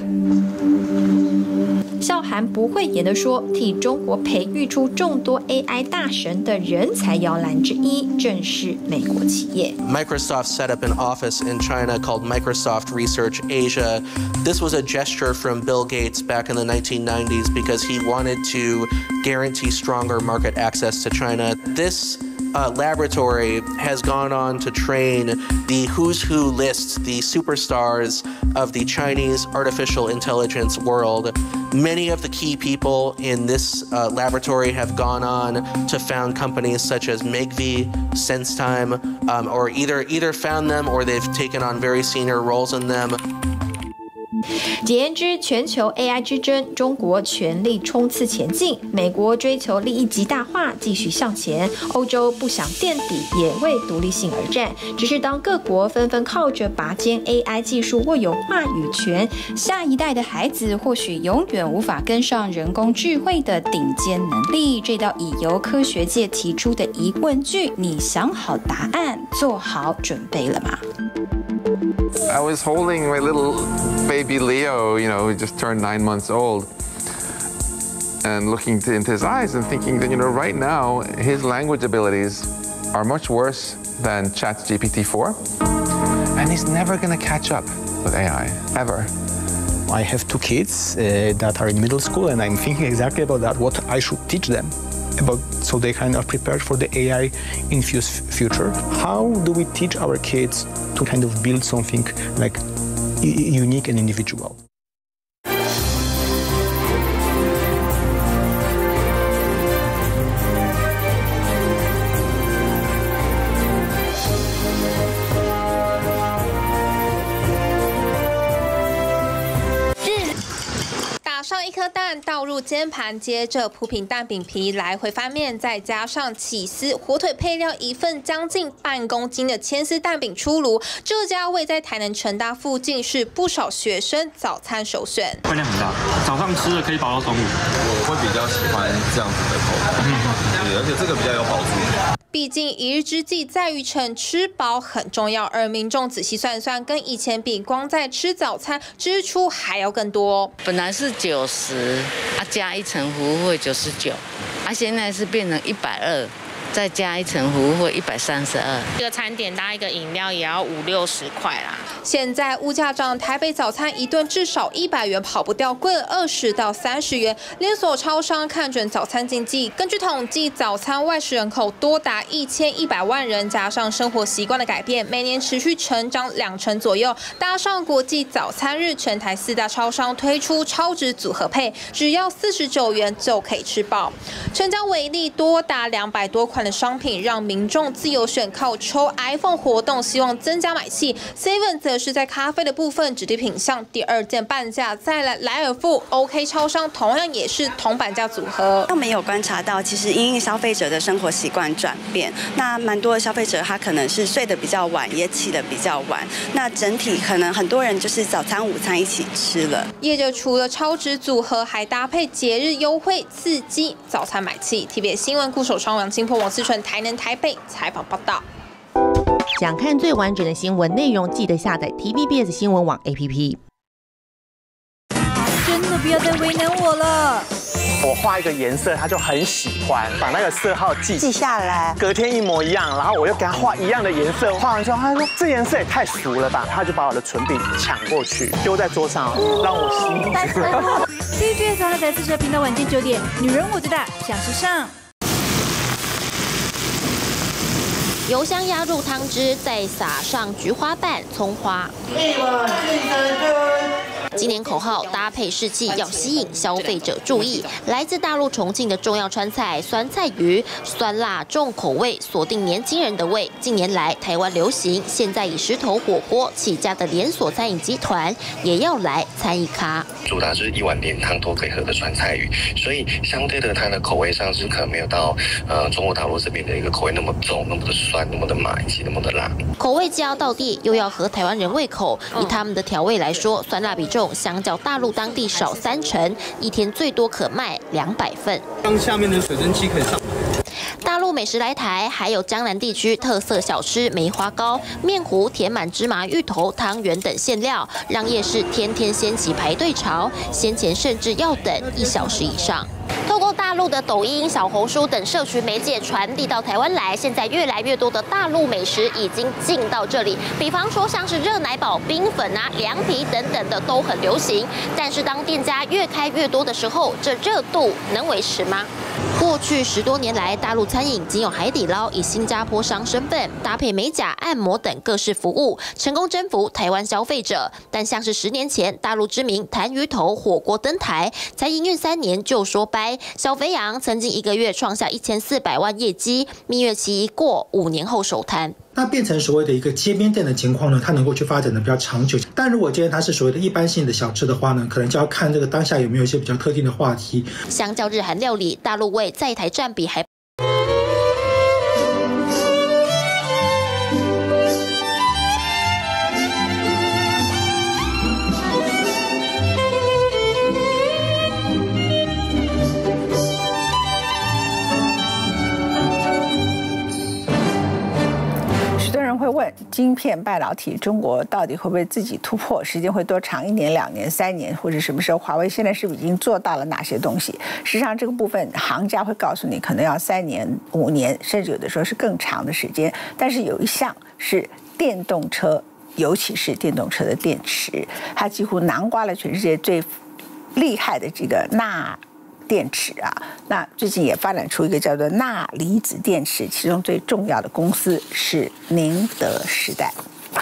孝涵不讳言地说，替中国培育出众多 AI 大神的人才摇篮之一，正是美国企业。 Microsoft set up an office in China called Microsoft Research Asia. This was a gesture from Bill Gates back in the 1990s because he wanted to guarantee stronger market access to China. This laboratory has gone on to train the who's who list, the superstars of the Chinese artificial intelligence world. Many of the key people in this laboratory have gone on to found companies such as Megvii, SenseTime, or either found them or they've taken on very senior roles in them. 简言之，全球 AI 之争，中国全力冲刺前进，美国追求利益极大化，继续向前。欧洲不想垫底，也为独立性而战。只是当各国纷纷靠着拔尖 AI 技术握有话语权，下一代的孩子或许永远无法跟上人工智慧的顶尖能力。这道已由科学界提出的疑问句，你想好答案，做好准备了吗？ I was holding my little baby Leo, who just turned 9 months old, and looking into his eyes and thinking that, right now, his language abilities are much worse than ChatGPT 4, and he's never going to catch up with AI, ever. I have 2 kids that are in middle school, and I'm thinking exactly about that, what I should teach them. So they kind of prepared for the AI-infused future. How do we teach our kids to kind of build something like unique and individual? 上一颗蛋倒入煎盘，接着铺平蛋饼皮，来回翻面，再加上起司、火腿配料一份将近半公斤的千丝蛋饼出炉。这家位在台南成大附近，是不少学生早餐首选。 分量很大，早上吃了可以饱到中午。 我会比较喜欢这样子的口感，对，而且这个比较有饱足。 毕竟一日之计在于晨，吃饱很重要。而民众仔细算算，跟以前比，光在吃早餐支出还要更多。 本来是90，加一层服务费99，现在是变成120。再加一层服务费132， 一个餐点搭一个饮料也要50-60块啦。 现在物价涨，台北早餐一顿至少100元跑不掉，贵了20到30元。连锁超商看准早餐经济，根据统计，早餐外食人口多达1100万人，加上生活习惯的改变，每年持续成长2成左右。搭上国际早餐日，全台4大超商推出超值组合配，只要49元就可以吃饱。成交为例，多达200多款的商品，让民众自由选，靠抽 iPhone 活动，希望增加买气。Seven 则是在咖啡的部分指定品项第2件半价，再来莱尔富、OK 超商同样也是铜板价组合。 他们有观察到，其实因应消费者的生活习惯转变，那蛮多的消费者他可能是睡得比较晚，也起得比较晚，那整体可能很多人就是早餐、午餐一起吃了。 业者除了超值组合，还搭配节日优惠，刺激早餐买气。TVBS 新闻固守双王清波、王思纯，台南、台北采访报道。 想看最完整的新闻内容，记得下载 TVBS 新闻网 APP。 真的不要再为难我了。 我画一个颜色，他就很喜欢，把那个色号记下来， 隔天一模一样，然后我又给他画一样的颜色，画完之后他说这颜色也太俗了吧，他就把我的唇笔抢过去丢在桌上，让我心急。TVBS 台台40频道晚间9点，女人我最大，想时尚。 油香压入汤汁，再撒上菊花瓣、葱花。今年口号搭配士气，要吸引消费者注意。来自大陆重庆的重要川菜酸菜鱼，酸辣重口味，锁定年轻人的胃。近年来台湾流行，现在以石头火锅起家的连锁餐饮集团也要来参一咖。 主打就是1碗连汤都可以喝的酸菜鱼，所以相对的它的口味上是可能没有到中国大陆这边的一个口味那么重、那么的酸、那么的麻以及那么的辣。 口味既要道地，又要合台湾人胃口。以他们的调味来说，酸辣比重相较大陆当地少3成，一天最多可卖200份。 让下面的水蒸气可以上。 大陆美食来台，还有江南地区特色小吃梅花糕、面糊填满芝麻、芋头、汤圆等馅料，让夜市天天掀起排队潮，先前甚至要等1小时以上。透过大陆的抖音、小红书等社群媒介传递到台湾来，现在越来越多的大陆美食已经进到这里。比方说像是热奶堡、冰粉啊、凉皮等等的都很流行。但是当店家越开越多的时候，这热度能维持吗？过去10多年来，大陆餐饮仅有海底捞以新加坡商身份搭配美甲、按摩等各式服务，成功征服台湾消费者。但像是10年前大陆知名谭鱼头火锅登台，才营运3年就说拜。小肥羊曾经1个月创下1400万业绩，蜜月期一过，5年后收摊。 那变成所谓的一个街边店的情况呢，它能够去发展的比较长久。但如果今天它是所谓的一般性的小吃的话呢，可能就要看这个当下有没有一些比较特定的话题。 相较日韩料理，大陆味在台占比还。 会问晶片半导体，中国到底会不会自己突破？时间会多长？1年、2年、3年，或者什么时候？华为现在是不是已经做到了哪些东西？实际上，这个部分行家会告诉你，可能要3年、5年，甚至有的时候是更长的时间。但是有一项是电动车，尤其是电动车的电池，它几乎囊括了全世界最厉害的这个钠电池啊，那最近也发展出一个叫做钠离子电池，其中最重要的公司是宁德时代。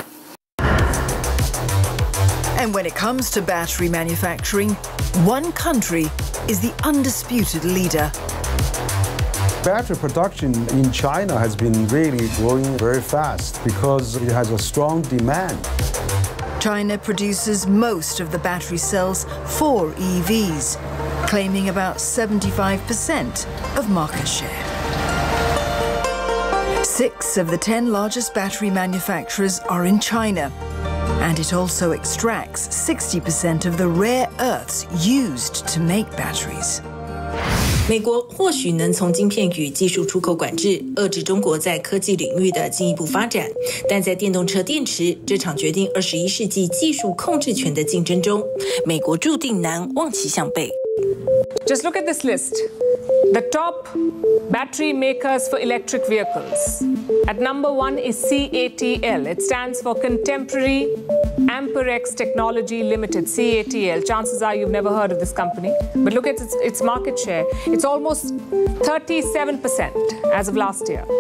And when it comes to battery manufacturing, one country is the undisputed leader. Battery production in China has been really growing very fast because it has a strong demand. China produces most of the battery cells for EVs, claiming about 75% of market share. 6 of the 10 largest battery manufacturers are in China, and it also extracts 60% of the rare earths used to make batteries. 美国或许能从晶片与技术出口管制遏制中国在科技领域的进一步发展，但在电动车电池这场决定21世纪技术控制权的竞争中，美国注定难望其项背。 Just look at this list. The top battery makers for electric vehicles. At number 1 is CATL. It stands for Contemporary Amperex Technology Limited, CATL. Chances are you've never heard of this company. But look at its market share. It's almost 37% as of last year.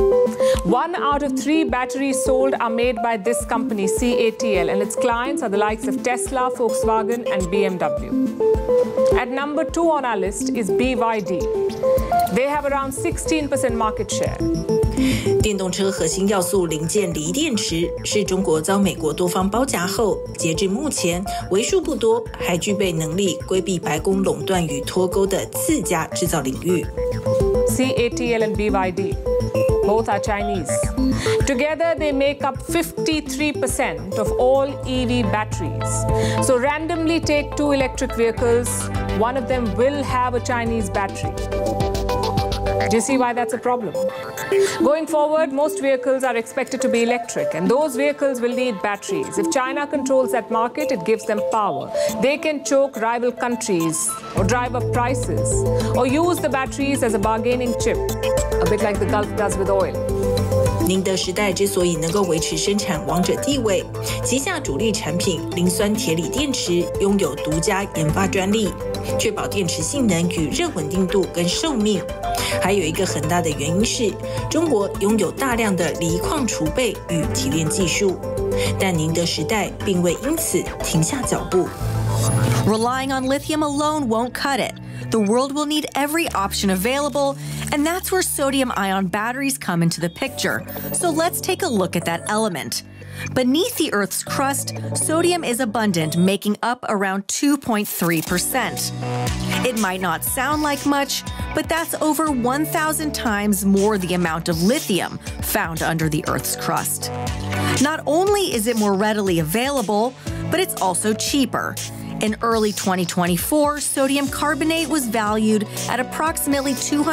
1 out of 3 batteries sold are made by this company, CATL, and its clients are the likes of Tesla, Volkswagen, and BMW. At number 2 on our list is BYD. They have around 16% market share. 电动车核心要素零件锂电池是中国遭美国多方包夹后，截至目前为数不多还具备能力规避白宫垄断与脱钩的自家制造领域。 CATL and BYD. Both are Chinese. Together, they make up 53% of all EV batteries. So randomly take 2 electric vehicles, one of them will have a Chinese battery. Do you see why that's a problem? Going forward, most vehicles are expected to be electric, and those vehicles will need batteries. If China controls that market, it gives them power. They can choke rival countries, or drive up prices, or use the batteries as a bargaining chip, a bit like the Gulf does with oil. 宁德时代之所以能够维持生产王者地位，旗下主力产品磷酸铁锂电池拥有独家研发专利，确保电池性能与热稳定度跟寿命。还有一个很大的原因是，中国拥有大量的锂矿储备与提炼技术，但宁德时代并未因此停下脚步。 Relying on lithium alone won't cut it. The world will need every option available, and that's where sodium-ion batteries come into the picture. So let's take a look at that element. Beneath the Earth's crust, sodium is abundant, making up around 2.3%. It might not sound like much, but that's over 1,000 times more the amount of lithium found under the Earth's crust. Not only is it more readily available, but it's also cheaper. In early 2024, sodium carbonate was valued at approximately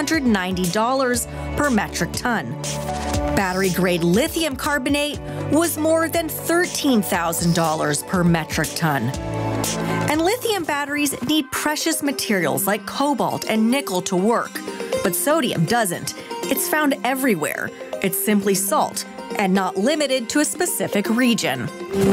$290 per metric ton. Battery-grade lithium carbonate was more than $13,000 per metric ton. And lithium batteries need precious materials like cobalt and nickel to work. But sodium doesn't. It's found everywhere. It's simply salt and not limited to a specific region.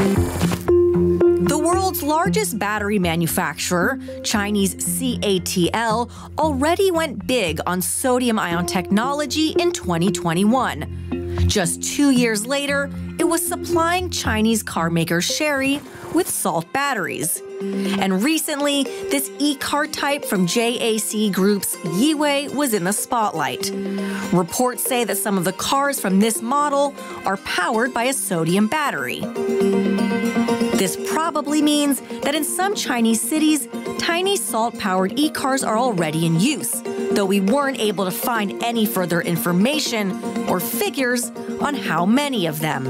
The world's largest battery manufacturer, Chinese CATL, already went big on sodium-ion technology in 2021. Just 2 years later, it was supplying Chinese carmaker Chery with salt batteries. And recently, this e-car type from JAC Group's Yiwei was in the spotlight. Reports say that some of the cars from this model are powered by a sodium battery. This probably means that in some Chinese cities, tiny salt-powered e-cars are already in use, though we weren't able to find any further information or figures on how many of them.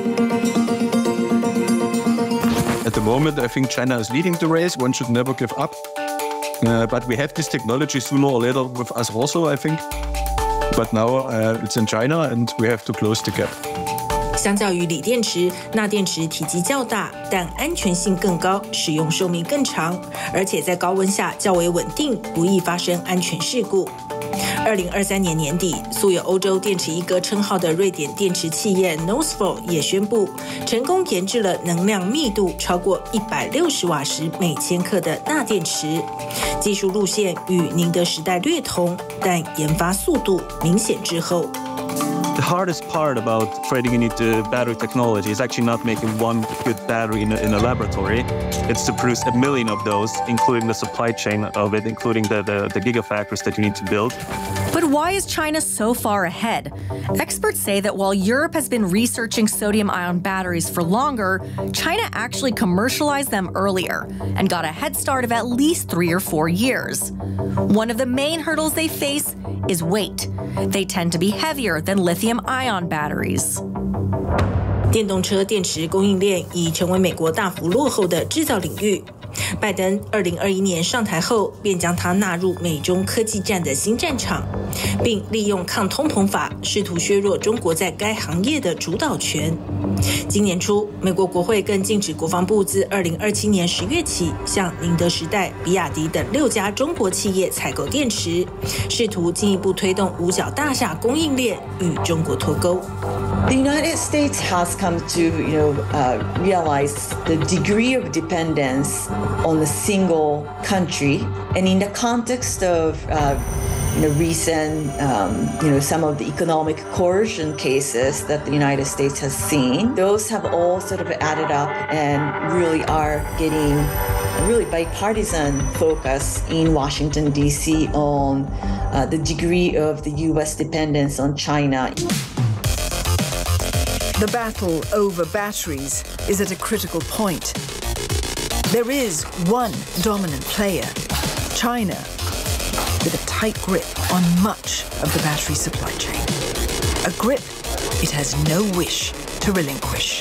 At the moment, I think China is leading the race. One should never give up. But we have this technology sooner or later with us also, I think. But now it's in China and we have to close the gap. 相较于锂电池，钠电池体积较大，但安全性更高，使用寿命更长，而且在高温下较为稳定，不易发生安全事故。2023年年底，素有欧洲电池一哥称号的瑞典电池企业 Northvolt 也宣布，成功研制了能量密度超过160瓦时每千克的钠电池。技术路线与宁德时代略同，但研发速度明显滞后。 The hardest part about trading into battery technology is actually not making one good battery in a laboratory. It's to produce 1 million of those, including the supply chain of it, including the gigafactories that you need to build. But why is China so far ahead? Experts say that while Europe has been researching sodium-ion batteries for longer, China actually commercialized them earlier and got a head start of at least 3 or 4 years. One of the main hurdles they face is weight. They tend to be heavier than lithium-ion batteries. 电动车电池供应链已成为美国大幅落后的制造领域。拜登2021年上台后，便将它纳入美中科技战的新战场，并利用抗通膨法试图削弱中国在该行业的主导权。今年初，美国国会更禁止国防部自2027年10月起向宁德时代、比亚迪等6家中国企业采购电池，试图进一步推动五角大厦供应链与中国脱钩。 The United States has come to, realize the degree of dependence on a single country, and in the context of, recent, some of the economic coercion cases that the United States has seen, those have all sort of added up and really are getting really bipartisan focus in Washington, D.C. on the degree of the U.S. dependence on China. The battle over batteries is at a critical point. There is one dominant player, China, with a tight grip on much of the battery supply chain. A grip it has no wish to relinquish.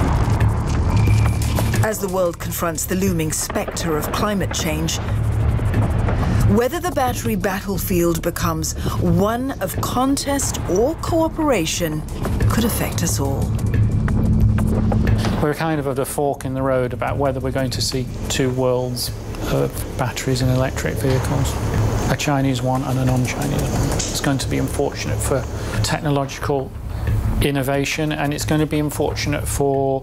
As the world confronts the looming spectre of climate change, whether the battery battlefield becomes one of contest or cooperation could affect us all. We're kind of at a fork in the road about whether we're going to see two worlds of batteries in electric vehicles, a Chinese one and a non-Chinese one. It's going to be unfortunate for technological innovation, and it's going to be unfortunate for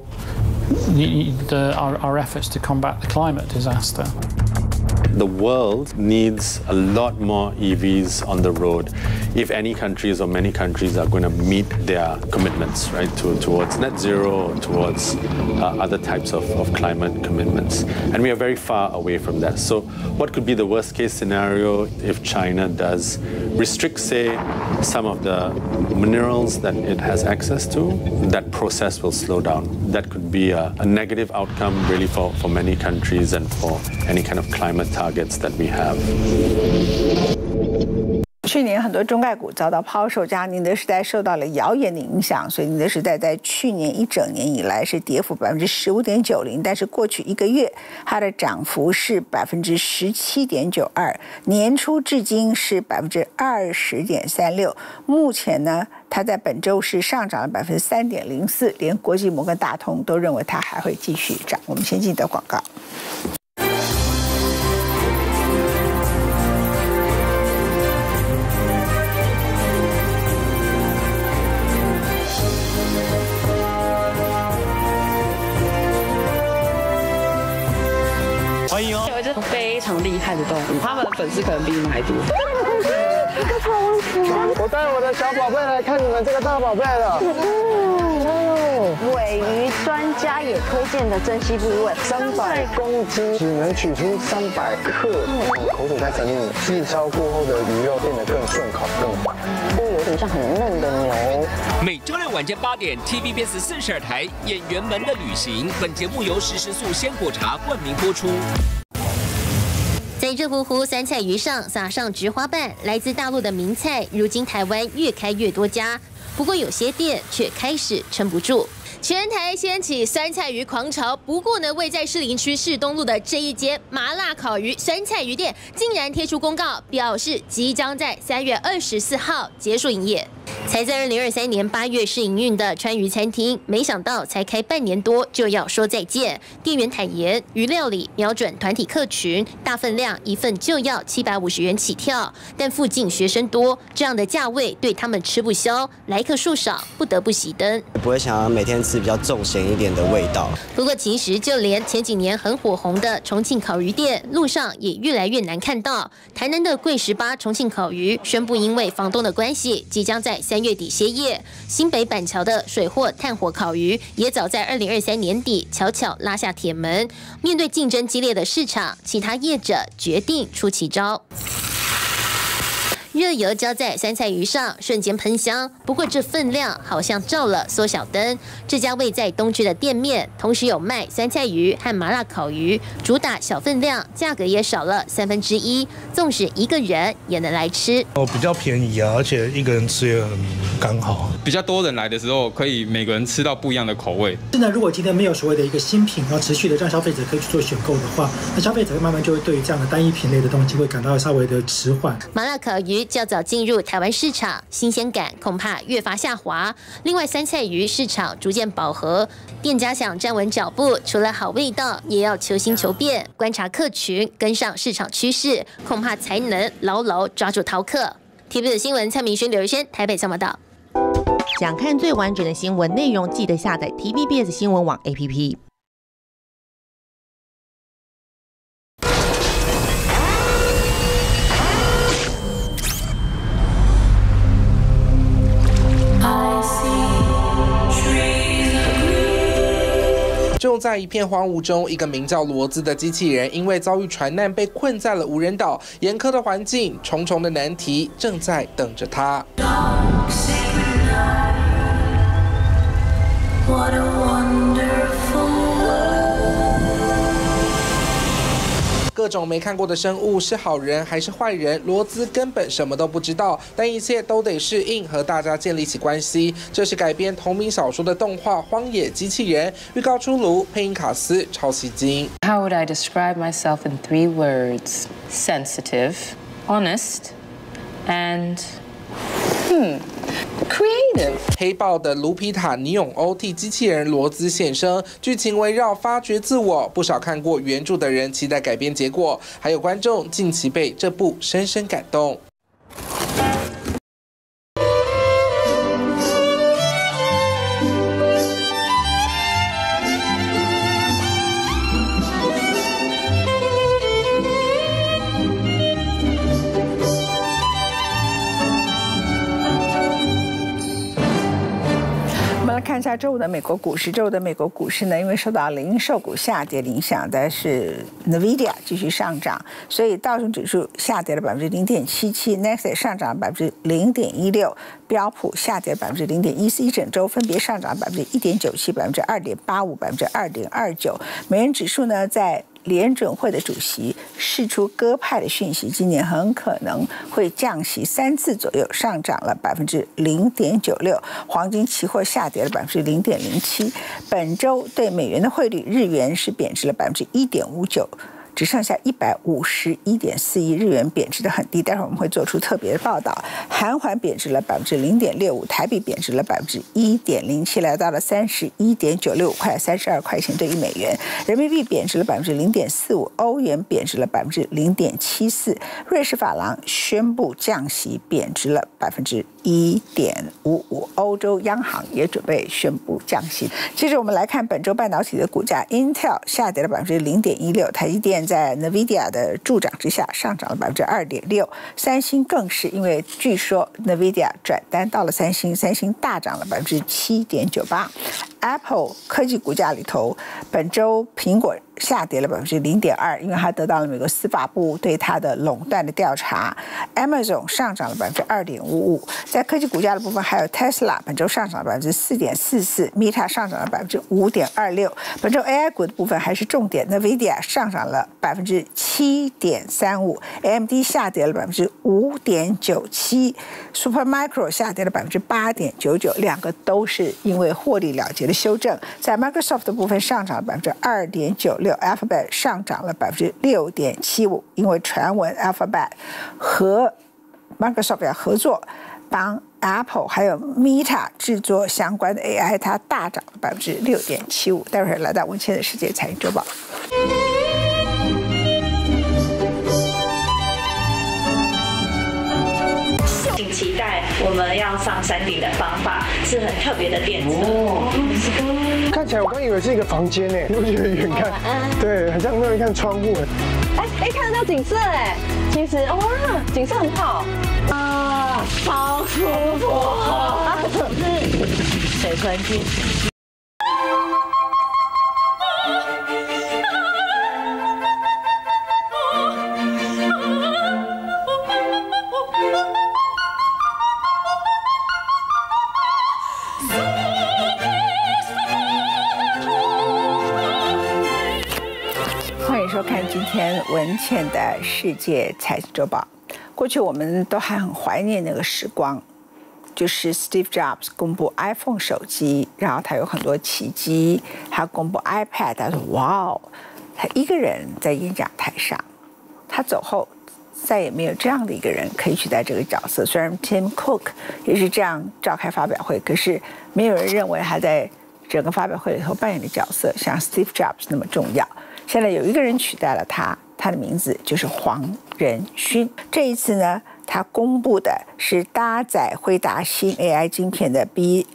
our efforts to combat the climate disaster. The world needs a lot more EVs on the road if any countries or many countries are going to meet their commitments, right, towards net zero or towards other types of climate commitments. And we are very far away from that. So what could be the worst case scenario if China does restrict, say, some of the minerals that it has access to? That process will slow down. That could be a negative outcome really for many countries and for any kind of climate targets that we have. 去年很多中概股遭到抛售，加上宁德时代受到了谣言的影响，所以宁德时代在去年一整年以来是跌幅15.90%，但是过去1个月它的涨幅是17.92%，年初至今是20.36%。目前呢，它在本周是上涨了3.04%，连国际摩根大通都认为它还会继续涨。我们先进的广告。 欢迎哦！有一只非常厉害的动物，他们的粉丝可能比你们还多。 我带我的小宝贝来看你们这个大宝贝了。 尾鱼专家也推荐的珍稀部位 ，300公斤只能取出300克，口水在整理，细焯过后的鱼肉变得更顺口、更滑， 有点像很嫩的牛。 每周六晚间8点 ，TVBS 42台《演员们的旅行》，本节目由时素鲜果茶冠名播出。 在热乎乎酸菜鱼上撒上菊花瓣，来自大陆的名菜，如今台湾越开越多家，不过有些店却开始撑不住。全台掀起酸菜鱼狂潮，不过呢，位在士林区士东路的这一间麻辣烤鱼酸菜鱼店，竟然贴出公告，表示即将在3月24号结束营业。才在2023年8月试营运的川渝餐厅，没想到才开半年多就要说再见。店员坦言，鱼料理瞄准团体客群，大分量1份就要750元起跳，但附近学生多，这样的价位对他们吃不消，来客数少，不得不熄灯。 不会想要每天吃比较重咸一点的味道。 不过其实就连前几年很火红的重庆烤鱼店，路上也越来越难看到。台南的贵18重庆烤鱼宣布，因为房东的关系，即将在3月底歇业。新北板桥的水货炭火烤鱼也早在2023年底悄悄拉下铁门。面对竞争激烈的市场，其他业者决定出奇招。 热油浇在酸菜鱼上，瞬间喷香。不过这分量好像照了缩小灯。这家位在东区的店面，同时有卖酸菜鱼和麻辣烤鱼，主打小分量，价格也少了1/3，纵使一个人也能来吃。 比较便宜啊，而且一个人吃也很刚好。 比较多人来的时候，可以每个人吃到不一样的口味。 现在如果今天没有所谓的一个新品，然后持续的让消费者可以去做选购的话，那消费者慢慢就会对于这样的单一品类的东西会感到稍微的迟缓。 麻辣烤鱼较早进入台湾市场，新鲜感恐怕越发下滑。另外，酸菜鱼市场逐渐饱和，店家想站稳脚步，除了好味道，也要求新求变，观察客群，跟上市场趋势，恐怕才能牢牢抓住饕客。TVB 的新闻，蔡明轩、刘日轩，台北采报道。 想看最完整的新闻内容，记得下载 TVBS 新闻网 APP。 就在一片荒芜中，一个名叫罗兹的机器人因为遭遇船难被困在了无人岛，严苛的环境、重重的难题正在等着他。各种没看过的生物是好人还是坏人，罗兹根本什么都不知道，但一切都得适应，和大家建立起关系。这是改编同名小说的动画《荒野机器人》，预告出炉，配音卡司超吸睛。 How would I describe myself in 3 words? Sensitive, honest, and creative。 黑豹的卢皮塔·尼永欧替机器人罗兹现身，剧情围绕发掘自我，不少看过原著的人期待改编结果，还有观众近期被这部深深感动。 看一下周五的美国股市。周五的美国股市呢，因为受到零售股下跌的影响，但是 NVIDIA 继续上涨，所以道琼指数下跌了0.77%，Nasdaq 上涨0.16%，标普下跌0.14%，一整周分别上涨1.97%、2.85%、2.29%。美元指数呢，在联准会的主席释出鸽派的讯息，今年很可能会降息3次左右，上涨了0.96%。黄金期货下跌了0.07%。本周对美元的汇率，日元是贬值了1.59%。只剩下151.4亿，日元贬值的很低。待会儿我们会做出特别的报道。韩元贬值了0.65%，台币贬值了1.07%，来到了31.965块，32块钱兑1美元。人民币贬值了0.45%，欧元贬值了0.74%。瑞士法郎宣布降息，贬值了1.55%。欧洲央行也准备宣布降息。接着我们来看本周半导体的股价 ，Intel 下跌了0.16%，台积电在 NVIDIA 的助长之下上涨了2.6%，三星更是因为据说 NVIDIA 转单到了三星大涨了7.98%。Apple 科技股价里头，本周苹果下跌了0.2%，因为它得到了美国司法部对它的垄断的调查。Amazon 上涨了2.55%。在科技股价的部分，还有 Tesla 本周上涨了4.44%，Meta 上涨了5.26%。本周 AI 股的部分还是重点 ，NVIDIA 上涨了7.35%，AMD 下跌了5.97%，Supermicro 下跌了8.99%，两个都是因为获利了结的修正。在 Microsoft 的部分上涨了2.96%，Alphabet 上涨了6.75%，因为传闻 Alphabet 和 Microsoft 要合作，帮 Apple 还有 Meta 制作相关的 AI， 它大涨了6.75%。待会儿来到文茜的世界财经周报。 请期待我们要上山顶的方法，是很特别的电车。 看起来我刚以为是一个房间诶，你不觉得远看？对，很像那种看窗户。 哎，看得到景色哎，其实哇，景色很好啊，好舒服啊，是水豚君。 看今天文茜的世界财经周报。过去我们都还很怀念那个时光，就是 Steve Jobs 公布 iPhone 手机，然后他有很多奇迹，他公布 iPad， 他说哇哦，他一个人在演讲台上，他走后再也没有这样的一个人可以取代这个角色。虽然 Tim Cook 也是这样召开发表会，可是没有人认为他在整个发表会里头扮演的角色像 Steve Jobs 那么重要。现在有一个人取代了他，他的名字就是黄仁勋。这一次呢，他公布的是搭载辉达新 AI 晶片的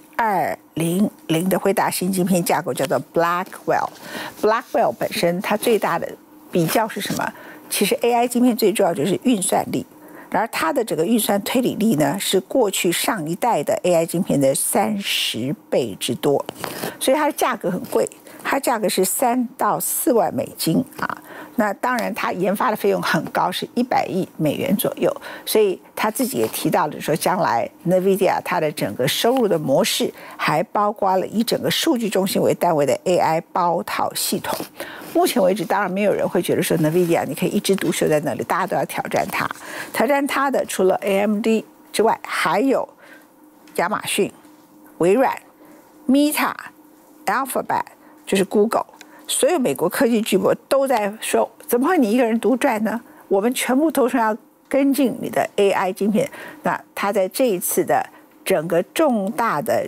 B200的辉达新晶片架构，叫做 Blackwell。Blackwell 本身它最大的比较是什么？其实 AI 晶片最重要就是运算力，然而它的这个运算推理力呢，是过去上一代的 AI 晶片的30倍之多，所以它的价格很贵。它价格是3到4万美金啊，那当然它研发的费用很高，是100亿美元左右，所以他自己也提到了说，将来 NVIDIA 它的整个收入的模式还包括了以整个数据中心为单位的 AI 包套系统。目前为止，当然没有人会觉得说 NVIDIA 你可以一枝独秀在那里，大家都要挑战它。挑战它的除了 AMD 之外，还有亚马逊、微软、Meta、Alphabet。就是 Google， 所有美国科技巨擘都在说，怎么会你一个人独占呢？我们全部都说要跟进你的 AI 晶片。那他在这一次的整个重大的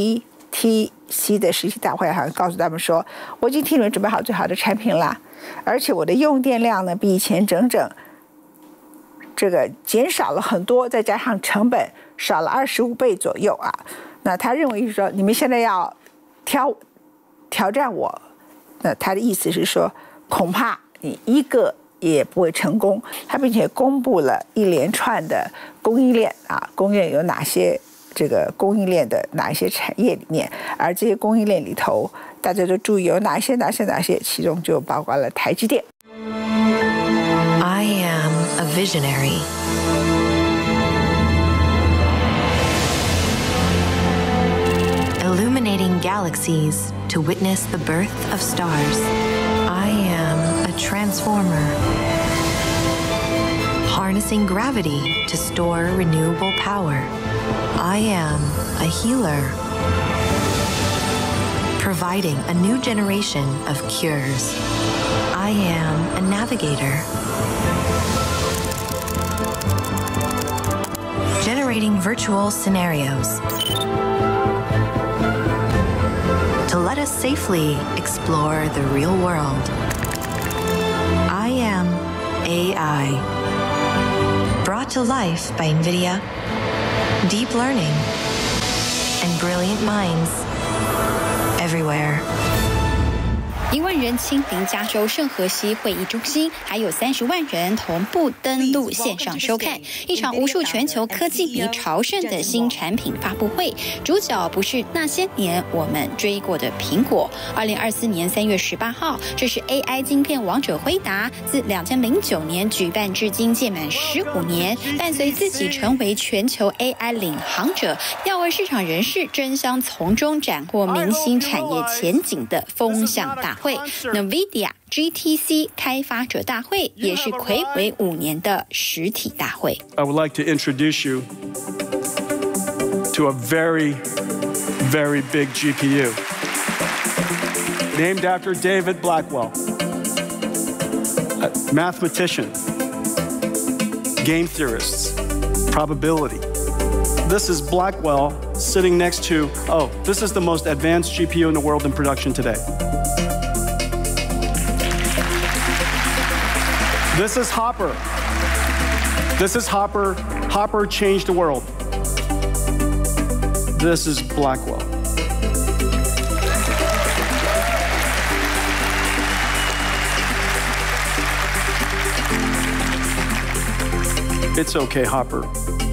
GTC 的实习大会上告诉他们说，我已经替你们准备好最好的产品啦，而且我的用电量呢比以前整整这个减少了很多，再加上成本少了25倍左右啊。那他认为是说，你们现在要挑战我，那他的意思是说，恐怕你一个也不会成功。他并且公布了一连串的供应链啊，供应链有哪些？这个供应链的哪一些产业里面，而这些供应链里头，大家都注意有哪些，其中就包括了台积电。 I am a visionary. Illuminating galaxies to witness the birth of stars. I am a transformer. Harnessing gravity to store renewable power. I am a healer. Providing a new generation of cures. I am a navigator. Generating virtual scenarios to let us safely explore the real world. I am AI. Brought to life by NVIDIA, deep learning, and brilliant minds everywhere. 1万人亲临加州圣荷西会议中心，还有30万人同步登录线上收看一场无数全球科技迷朝圣的新产品发布会。主角不是那些年我们追过的苹果。2024年3月18号，这是 AI 晶片王者辉达自2009年举办至今届满15年，伴随自己成为全球 AI 领航者，要为市场人士争相从中斩获明星产业前景的风向大会。NVIDIA GTC 开发者大会也是睽违5年的实体大会。 I would like to introduce you to a very, very big GPU named after David Blackwell, a mathematician, game theorist, probability. This is Blackwell sitting next to, this is the most advanced GPU in the world in production today. This is Hopper. This is Hopper. Hopper changed the world. This is Blackwell. It's okay, Hopper.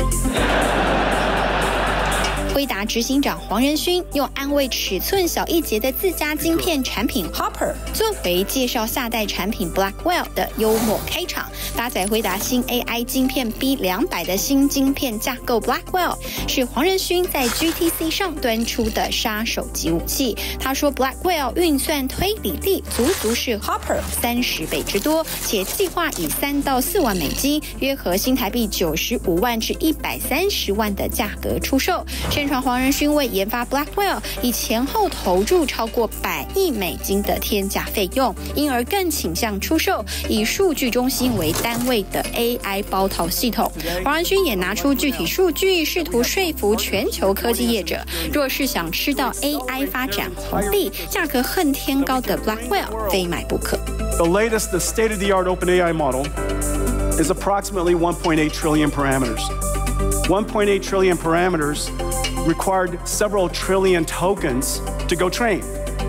辉达执行长黄仁勋用安慰尺寸小一截的自家晶片产品 Hopper 作为介绍下代产品 Blackwell 的幽默开场。 搭载辉达新 AI 晶片 B200的新晶片架构 Blackwell， 是黄仁勋在 GTC 上端出的杀手级武器。他说 Blackwell 运算推理力足是 Hopper 30倍之多，且计划以3到4万美金，约合新台币95万至130万的价格出售。盛传黄仁勋为研发 Blackwell 以前后投入超过100亿美金的天价费用，因而更倾向出售以数据中心为单位的 AI 包套系统。黄仁勋也拿出具体数据，试图说服全球科技业者，若是想吃到 AI 发展红利，价格恨天高的 Blackwell 非买不可。 The latest, the state-of-the-art OpenAI model is approximately 1.8 trillion parameters. 1.8 trillion parameters required several trillion tokens to go train.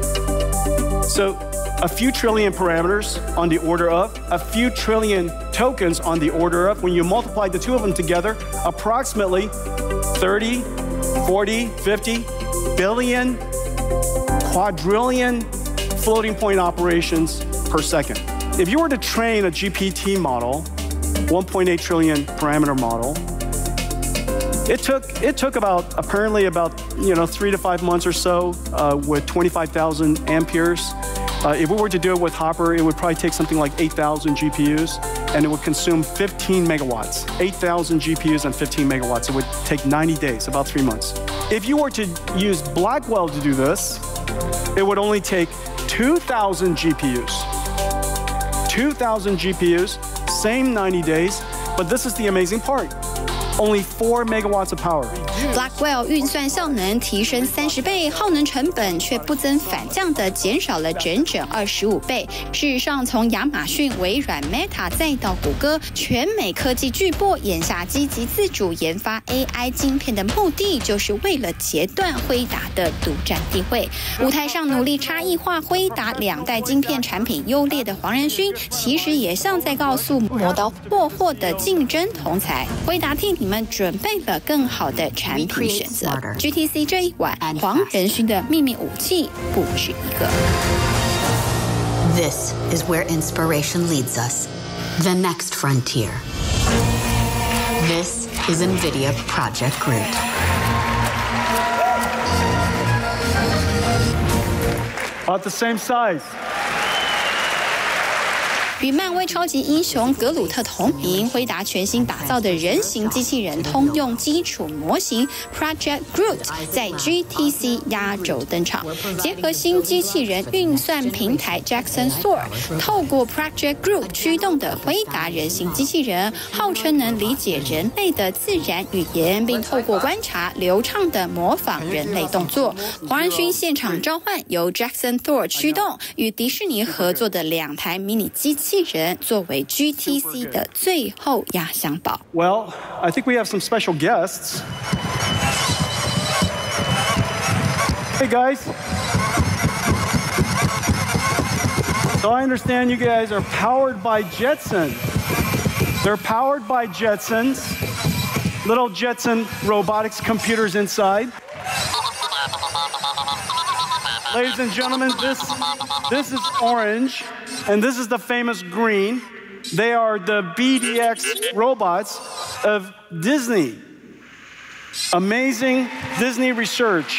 So a few trillion parameters on the order of, a few trillion tokens on the order of, when you multiply the two of them together, approximately 30, 40, 50 billion, quadrillion floating point operations per second. If you were to train a GPT model, 1.8 trillion parameter model, it took apparently about 3 to 5 months or so with 25,000 amperes. If we were to do it with Hopper, it would probably take something like 8,000 GPUs, and it would consume 15 megawatts. 8,000 GPUs and 15 megawatts. It would take 90 days, about 3 months. If you were to use Blackwell to do this, it would only take 2,000 GPUs. 2,000 GPUs, same 90 days, but this is the amazing part. Only 4 megawatts of power. Blackwell 运算效能提升30倍，耗能成本却不增反降的减少了整整25倍。事实上，从亚马逊、微软、Meta 再到谷歌，全美科技巨擘眼下积极自主研发 AI 晶片的目的，就是为了截断辉达的独占地位。舞台上努力差异化辉达2代晶片产品优劣的黄仁勋，其实也像在告诉磨刀霍霍的竞争同才，辉达替你们准备了更好的产品选择。GTC 这一晚，黄仁勋的秘密武器不止一个。 This is where inspiration leads us. The next frontier. This is NVIDIA Project Groot. About the same size. 与漫威超级英雄格鲁特同名，辉达全新打造的人形机器人通用基础模型 Project Groot 在 GTC 压轴登场，结合新机器人运算平台 Jackson Thor， 透过 Project Groot 驱动的辉达人形机器人，号称能理解人类的自然语言，并透过观察流畅地模仿人类动作。黄仁勋现场召唤由 Jackson Thor 驱动，与迪士尼合作的2台迷你机器人作为 GTC 的最后压箱宝。 Well, I think we have some special guests. Hey guys. So I understand you guys are powered by Jetson. They're powered by Jetsons. Little Jetson robotics computers inside. Ladies and gentlemen, this is orange, and this is the famous green. They are the BDX robots of Disney. Amazing Disney research.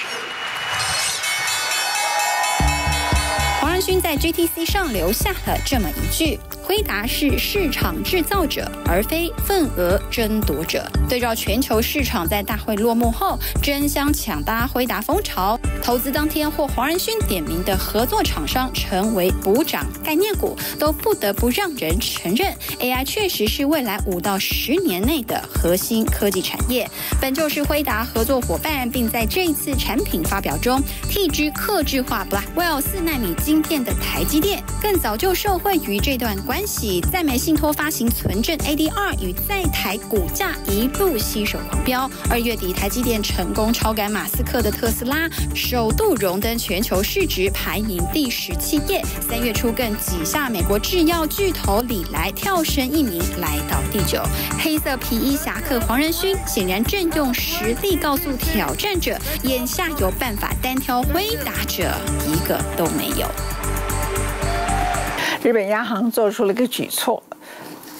黄仁勋在 GTC 上留下了这么一句：辉达是市场制造者，而非份额争夺者。对照全球市场在大会落幕后争相抢搭辉达风潮，投资当天或黄仁勋点名的合作厂商成为补涨概念股，都不得不让人承认 AI 确实是未来5到10年内的核心科技产业。本就是辉达合作伙伴，并在这一次产品发表中替之客制化 Blackwell 4奈米晶片的台积电，更早就受惠于这段关系，在美信托发行存证 ADR 与在台股价一路携手狂飙。2月底，台积电成功超赶马斯克的特斯拉，首度荣登全球市值排名第17页。3月初更挤下美国制药巨头礼来，跳升1名来到第9。黑色皮衣侠客黄仁勋显然正用实力告诉挑战者，眼下有办法单挑辉达者一个都没有。 日本央行做出了一个举措，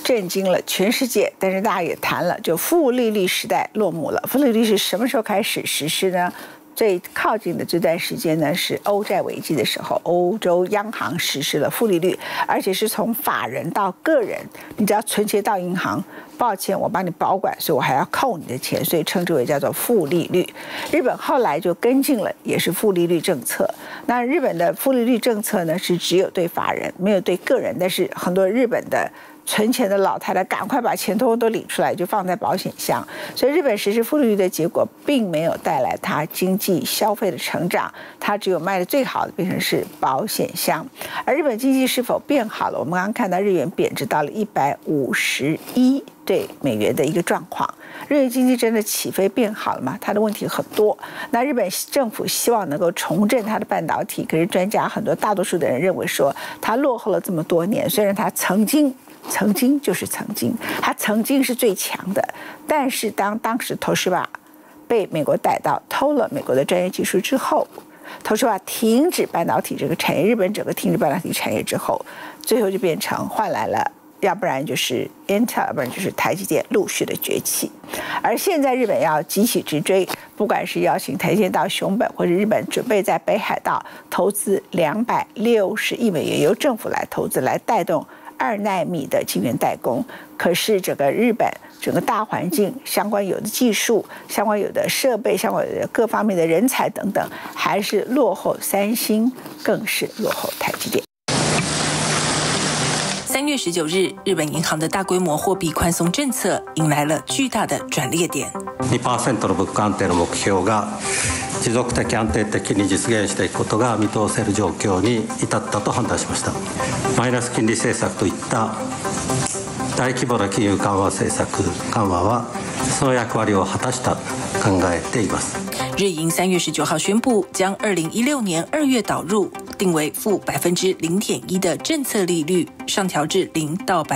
震惊了全世界，但是大家也谈了，就负利率时代落幕了。负利率是什么时候开始实施呢？最靠近的这段时间呢，是欧债危机的时候，欧洲央行实施了负利率，而且是从法人到个人，你只要存钱到银行，抱歉，我帮你保管，所以我还要扣你的钱，所以称之为叫做负利率。日本后来就跟进了，也是负利率政策。那日本的负利率政策呢，是只有对法人，没有对个人，但是很多日本的存钱的老太太赶快把钱都理出来，就放在保险箱。所以日本实施负利率的结果，并没有带来它经济消费的成长，它只有卖的最好的变成是保险箱。而日本经济是否变好了？我们刚刚看到日元贬值到了151对美元的一个状况。日本经济真的起飞变好了吗？它的问题很多。那日本政府希望能够重振它的半导体，可是专家很多大多数的人认为说，它落后了这么多年，虽然它曾经就是曾经，它曾经是最强的，但是当时Toshiba被美国逮到偷了美国的专业技术之后，Toshiba停止半导体这个产业，日本整个停止半导体产业之后，最后就变成换来了，要不然就是 Intel， 要不然就是台积电陆续的崛起。而现在日本要急起直追，不管是邀请台积电到熊本，或者日本准备在北海道投资260亿美元，由政府来投资，来带动2奈米的晶圆代工。可是整个日本整个大环境，相关有的技术，相关有的设备，相关有的各方面的人才等等，还是落后三星，更是落后台积電。 3月19日，日本银行的大规模货币宽松政策迎来了巨大的转捩点。 2% の物価安定の目標が持続的安定的に実現していくことが見通せる状況に至ったと判断しました。マイナス金利政策といった大規模な金融緩和政策緩和はその役割を果たしたと考えています。 日银3月19号宣布，将2016年2月导入定为负0.1%的政策利率上调至0到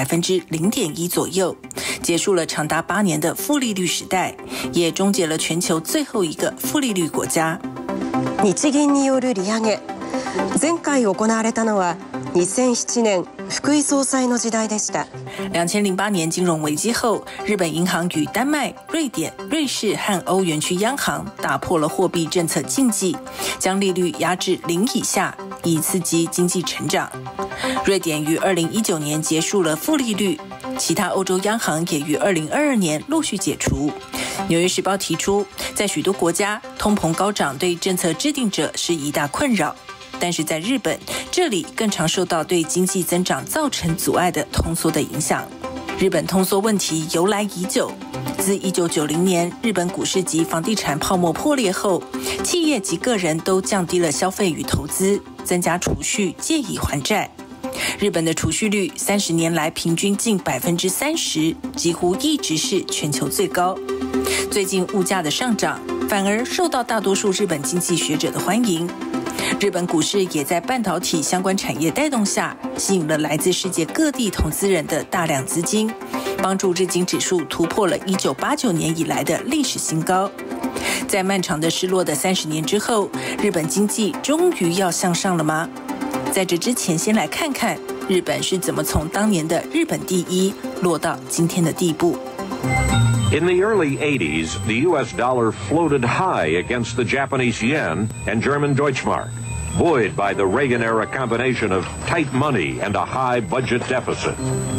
0.1%左右，结束了长达8年的负利率时代，也终结了全球最后一个负利率国家。 日銀による利上げ、前回行われたのは2007年福井総裁の時代でした。 2008年金融危机后，日本银行与丹麦、瑞典、瑞士和欧元区央行打破了货币政策禁忌，将利率压至0以下，以刺激经济成长。瑞典于2019年结束了负利率，其他欧洲央行也于2022年陆续解除。纽约时报提出，在许多国家，通膨高涨对政策制定者是一大困扰。但是在日本，这里更常受到对经济增长造成阻碍的通缩的影响。日本通缩问题由来已久，自1990年日本股市及房地产泡沫破裂后，企业及个人都降低了消费与投资，增加储蓄，借以还债。日本的储蓄率30年来平均近30%，几乎一直是全球最高。最近物价的上涨，反而受到大多数日本经济学者的欢迎。日本股市也在半导体相关产业带动下，吸引了来自世界各地投资人的大量资金，帮助日经指数突破了1989年以来的历史新高。在漫长的失落的30年之后，日本经济终于要向上了吗？在这之前，先来看看日本是怎么从当年的日本第一落到今天的地步。 In the early 80s, the U.S. dollar floated high against the Japanese yen and German Deutschmark, buoyed by the Reagan-era combination of tight money and a high budget deficit.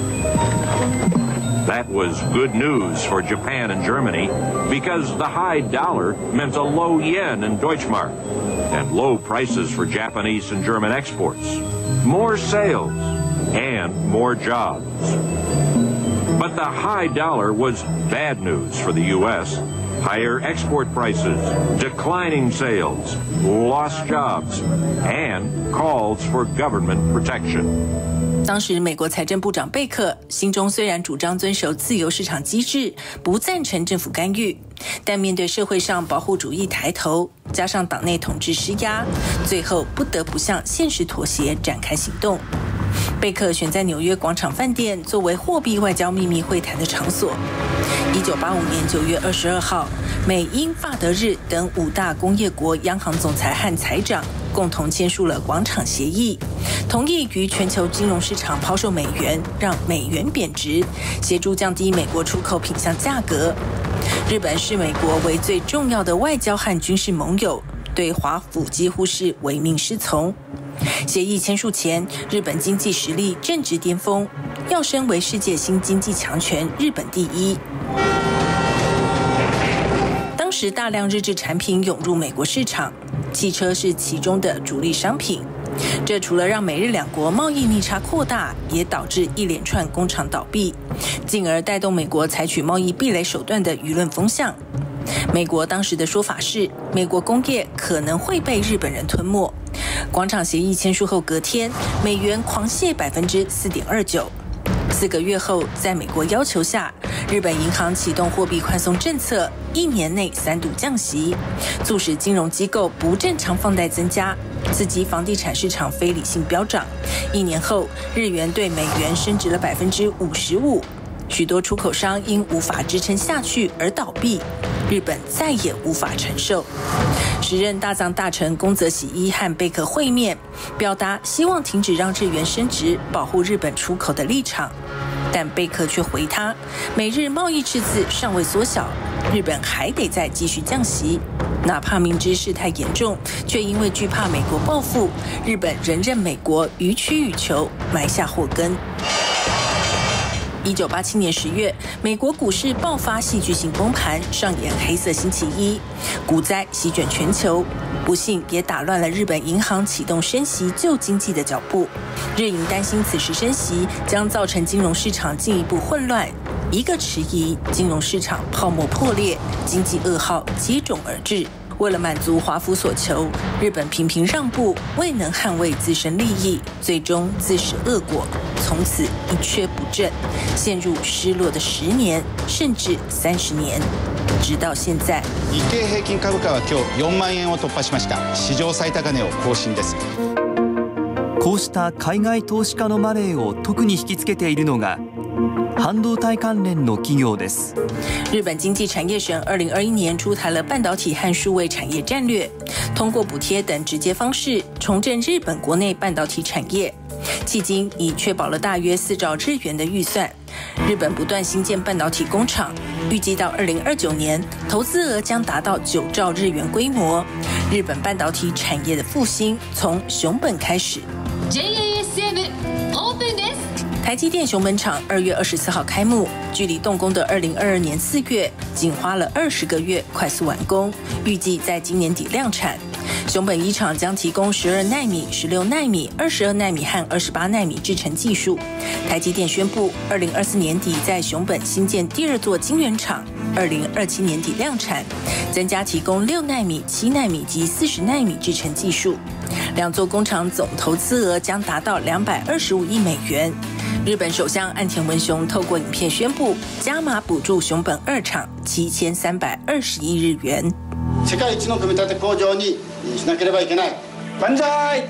That was good news for Japan and Germany because the high dollar meant a low yen and Deutschmark and low prices for Japanese and German exports, more sales, and more jobs. But the high dollar was bad news for the U.S. Higher export prices, declining sales, lost jobs, and calls for government protection. 当时美国财政部长贝克心中虽然主张遵守自由市场机制，不赞成政府干预，但面对社会上保护主义抬头，加上党内统治施压，最后不得不向现实妥协，展开行动。贝克选在纽约广场饭店作为货币外交秘密会谈的场所。1985年9月22号，美英法德日等5大工业国央行总裁和财长共同签署了广场协议，同意于全球金融市场抛售美元，让美元贬值，协助降低美国出口品项价格。日本视美国为最重要的外交和军事盟友，对华府几乎是唯命是从。协议签署前，日本经济实力正值巅峰，要升为世界新经济强权，日本第一。当时大量日制产品涌入美国市场，汽车是其中的主力商品。这除了让美日两国贸易逆差扩大，也导致一连串工厂倒闭，进而带动美国采取贸易壁垒手段的舆论风向。美国当时的说法是，美国工业可能会被日本人吞没。广场协议签署后隔天，美元狂泻4.29%。4个月后，在美国要求下，日本银行启动货币宽松政策，1年内3度降息，促使金融机构不正常放贷增加，刺激房地产市场非理性飙涨。1年后，日元对美元升值了55%，许多出口商因无法支撑下去而倒闭，日本再也无法承受。时任大藏大臣宫泽喜一和贝克会面，表达希望停止让日元升值，保护日本出口的立场。但贝克却回他，美日贸易赤字尚未缩小，日本还得再继续降息。哪怕明知事态严重，却因为惧怕美国报复，日本仍任美国予取予求，埋下祸根。1987年10月，美国股市爆发戏剧性崩盘，上演黑色星期一，股灾席卷全球，不幸也打乱了日本银行启动升息救经济的脚步。日银担心此时升息将造成金融市场进一步混乱，一个迟疑，金融市场泡沫破裂，经济噩耗接踵而至。为了满足华府所求，日本频频让步，未能捍卫自身利益，最终自食恶果，从此一蹶不振，陷入失落的10年甚至30年，直到现在。 日経平均株価は今日4万円を突破しました。史上最高値を更新です。 こうした海外投資家のマネーを特に引きつけているのが半導体関連の企業です。 日本经济产业省2021年出台了半导体和数位产业战略，通过补贴等直接方式重振日本国内半导体产业。迄今已确保了大约4兆日元的预算。日本不断新建半导体工厂，预计到2029年，投资额将达到9兆日元规模。日本半导体产业的复兴从熊本开始。JASM Openです。台积电熊本厂2月24号开幕，距离动工的2022年4月，仅花了20个月快速完工，预计在今年底量产。熊本一厂将提供12奈米、16奈米、22奈米和28奈米制程技术。台积电宣布，2024年底在熊本新建第2座晶圆厂，2027年底量产，增加提供6奈米、7奈米及40奈米制程技术。2座工厂总投资额将达到225亿美元。日本首相岸田文雄透过影片宣布，加码补助熊本2厂7320亿日元。 世界一の組み立て工場にしなければいけない。万歳！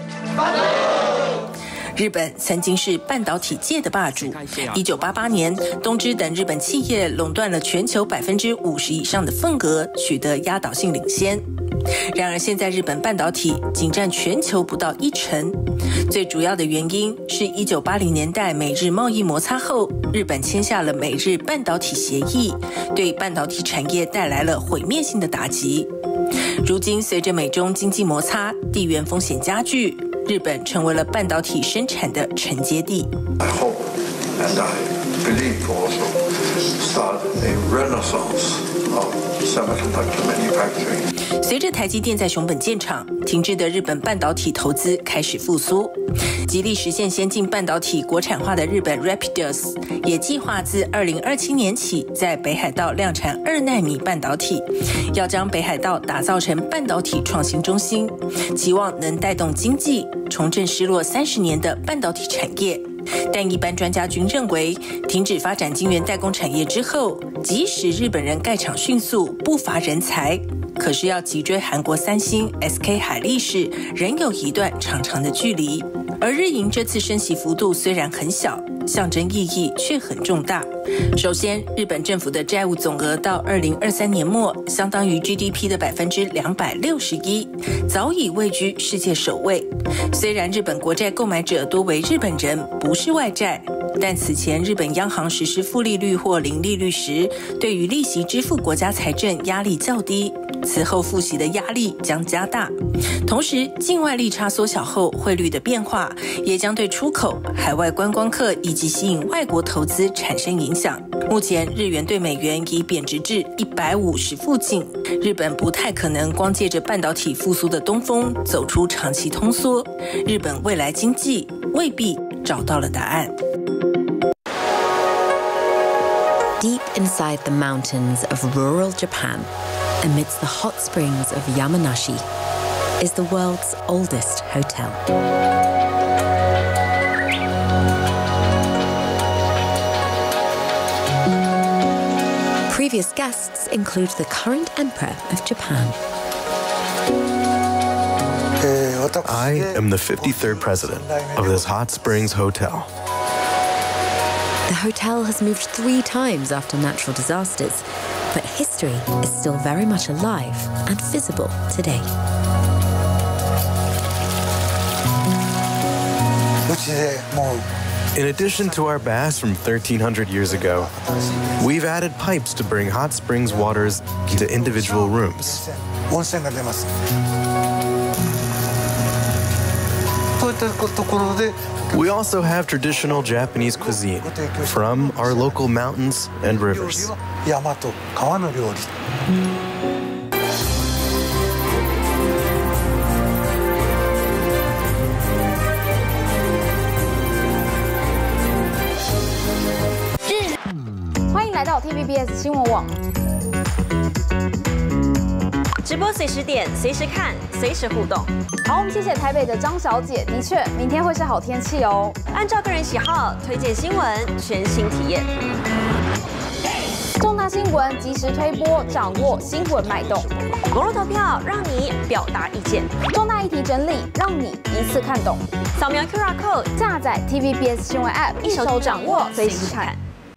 日本曾经是半导体界的霸主。1988年，东芝等日本企业垄断了全球50%以上的份额，取得压倒性领先。然而，现在日本半导体仅占全球不到1%。最主要的原因是1980年代美日贸易摩擦后，日本签下了美日半导体协议，对半导体产业带来了毁灭性的打击。如今，随着美中经济摩擦，地缘风险加剧，日本成为了半导体生产的承接地。 I hope and I believe also start a renaissance of semiconductor manufacturing. 随着台积电在熊本建厂，停滞的日本半导体投资开始复苏。极力实现先进半导体国产化的日本 Rapidus 也计划自2027年起在北海道量产2奈米半导体，要将北海道打造成半导体创新中心，期望能带动经济，重振失落30年的半导体产业。但一般专家均认为，停止发展晶圆代工产业之后，即使日本人盖厂迅速，不乏人才，可是要急追韩国三星、SK 海力士，仍有一段长长的距离。而日银这次升息幅度虽然很小， 象征意义却很重大。首先，日本政府的债务总额到2023年末相当于 GDP 的261%，早已位居世界首位。虽然日本国债购买者多为日本人，不是外债，但此前日本央行实施负利率或零利率时，对于利息支付国家财政压力较低，此后付息的压力将加大。同时，境外利差缩小后，汇率的变化也将对出口、海外观光客以及吸引外国投资产生影响。目前日元对美元已贬值至150附近，日本不太可能光借着半导体复苏的东风走出长期通缩，日本未来经济未必找到了答案。 Deep inside the mountains of rural Japan, amidst the hot springs of Yamanashi, is the world's oldest hotel. Previous guests include the current emperor of Japan. I am the 53rd president of this Hot Springs Hotel. The hotel has moved 3 times after natural disasters, but history is still very much alive and visible today. In addition to our baths from 1,300 years ago, we've added pipes to bring hot springs waters to individual rooms. We also have traditional Japanese cuisine from our local mountains and rivers. TVBS 新闻网直播随时点，随时看，随时互动。好，我们谢谢台北的张小姐。的确，明天会是好天气哦。按照个人喜好推荐新闻，全新体验。重大新闻及时推播，掌握新闻脉动。网络投票让你表达意见，重大议题整理让你一次看懂。扫描 QR Code， 下载 TVBS 新闻 App， 一手掌握，随时看。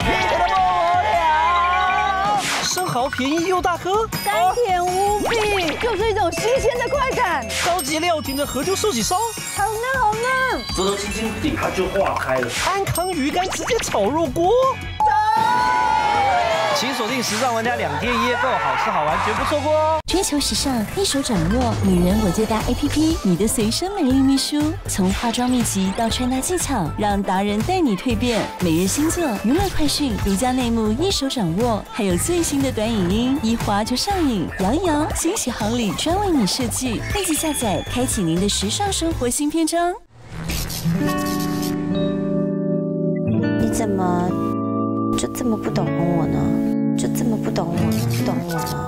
生蚝便宜又大颗， 甘甜无比，就是一种新鲜的快感。 高级料亭的和牛寿喜烧， 好嫩好嫩， 舌头轻轻顶它就化开了。安康鱼干直接炒入锅。请锁定时尚玩家2天1夜购，好吃好玩绝不错过哦！ 追求时尚，一手掌握女人我最大 APP， 你的随身美丽秘书，从化妆秘籍到穿搭技巧，让达人带你蜕变。每日星座、娱乐快讯、独家内幕一手掌握，还有最新的短影音，一滑就上瘾。摇一摇，惊喜好礼专为你设计，立即下载，开启您的时尚生活新篇章。 你怎么就这么不懂我呢？就这么不懂我呢？不懂我呢？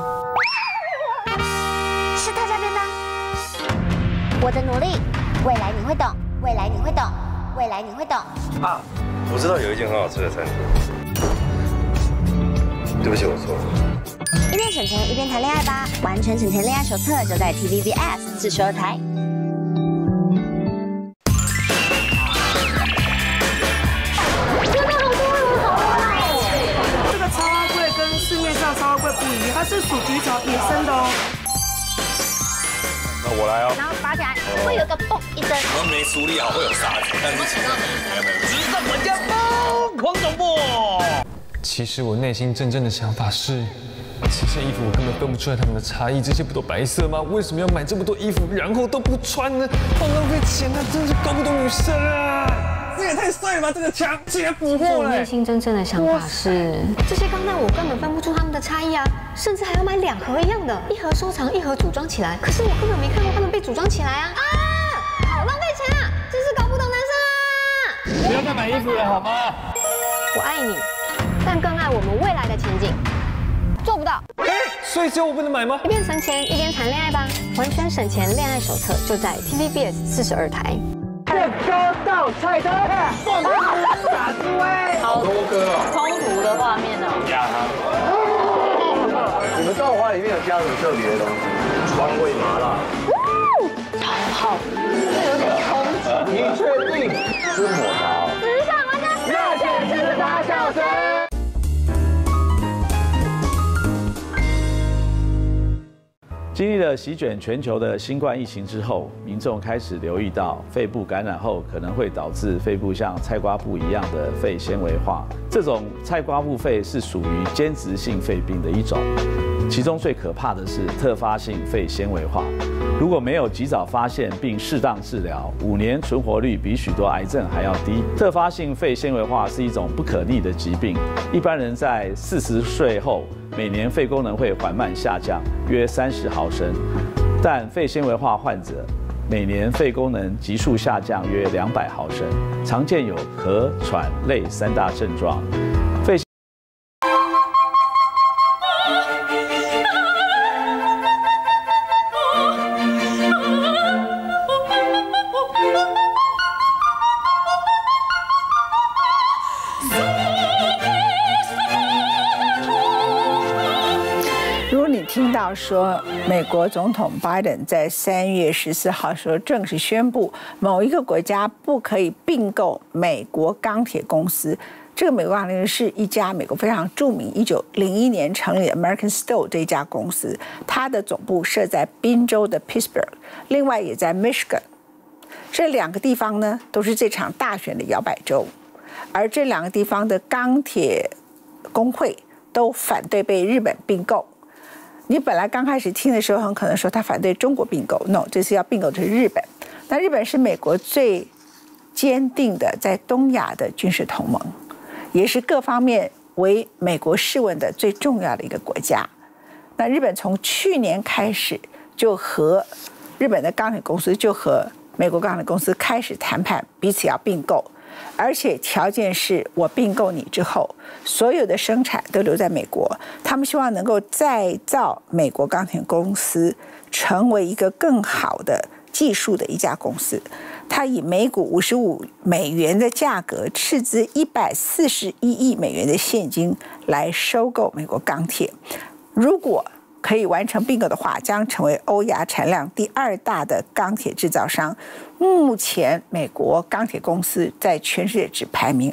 是特价便当，我的努力，未来你会懂，未来你会懂，未来你会懂。 啊，我知道有一间很好吃的餐厅。对不起，我错了。 一边省钱一边谈恋爱吧，完全省钱恋爱手册就在 TVBS 42台。 它是属菊草野生的哦。 那我来哦。 然后拔起来会有个嘣一声。 我没处理好会有沙子，但是其实没有。 直上玩家疯狂总部。其实我内心真正的想法是，这些衣服我根本分不出来它们的差异，这些不都白色吗？为什么要买这么多衣服，然后都不穿呢？好浪费钱啊！真是搞不懂女生啊！这也太帅了吧！这个枪竟然不破了。 我内心真正的想法是，这些钢弹我根本分不出它们的差异啊，甚至还要买2盒一样的，一盒收藏，一盒组装起来。可是我根本没看过它们被组装起来啊！ 好浪费钱啊！真是搞不懂男生啊！ 不要再买衣服了好吗？ 我爱你，但更爱我们未来的前景。做不到。 所以只有我不能买吗？ 一边存钱一边谈恋爱吧，完全省钱恋爱手册就在 TVBS 42台。 这高到菜头，打猪哎！ 好多歌哦， 冲突的画面哦。 加它。你们豆花里面有加什么特别的东西？川味麻辣。 超好，这有点冲击。 你确定是抹茶？ 时尚玩家。 经历了席卷全球的新冠疫情之后，民众开始留意到肺部感染后可能会导致肺部像菜瓜布一样的肺纤维化。这种菜瓜布肺是属于间质性肺病的一种，其中最可怕的是特发性肺纤维化。如果没有及早发现并适当治疗，5年存活率比许多癌症还要低。特发性肺纤维化是一种不可逆的疾病，一般人在40岁后，每年肺功能会缓慢下降，约30毫升，但肺纤维化患者每年肺功能急速下降约200毫升，常见有咳、喘、累3大症状。肺听到说，美国总统拜登在3月14号时候正式宣布，某一个国家不可以并购美国钢铁公司。这个美国钢铁是一家美国非常著名，1901年成立的 American Steel 这一家公司，它的总部设在宾州的 Pittsburgh， 另外也在 Michigan。这2个地方呢，都是这场大选的摇摆州，而这2个地方的钢铁工会都反对被日本并购。你本来刚开始听的时候，很可能说他反对中国并购 ，no， 这次要并购的是日本。那日本是美国最坚定的在东亚的军事同盟，也是各方面为美国试问的最重要的一个国家。那日本从去年开始就和日本的钢铁公司就和美国钢铁公司开始谈判，彼此要并购。而且条件是我并购你之后，所有的生产都留在美国。他们希望能够再造美国钢铁公司成为一个更好的技术的一家公司。它以每股55美元的价格斥资141亿美元的现金来收购美国钢铁。如果可以完成并购的话，将成为欧亚产量第2大的钢铁制造商。目前美国钢铁公司在全世界只排名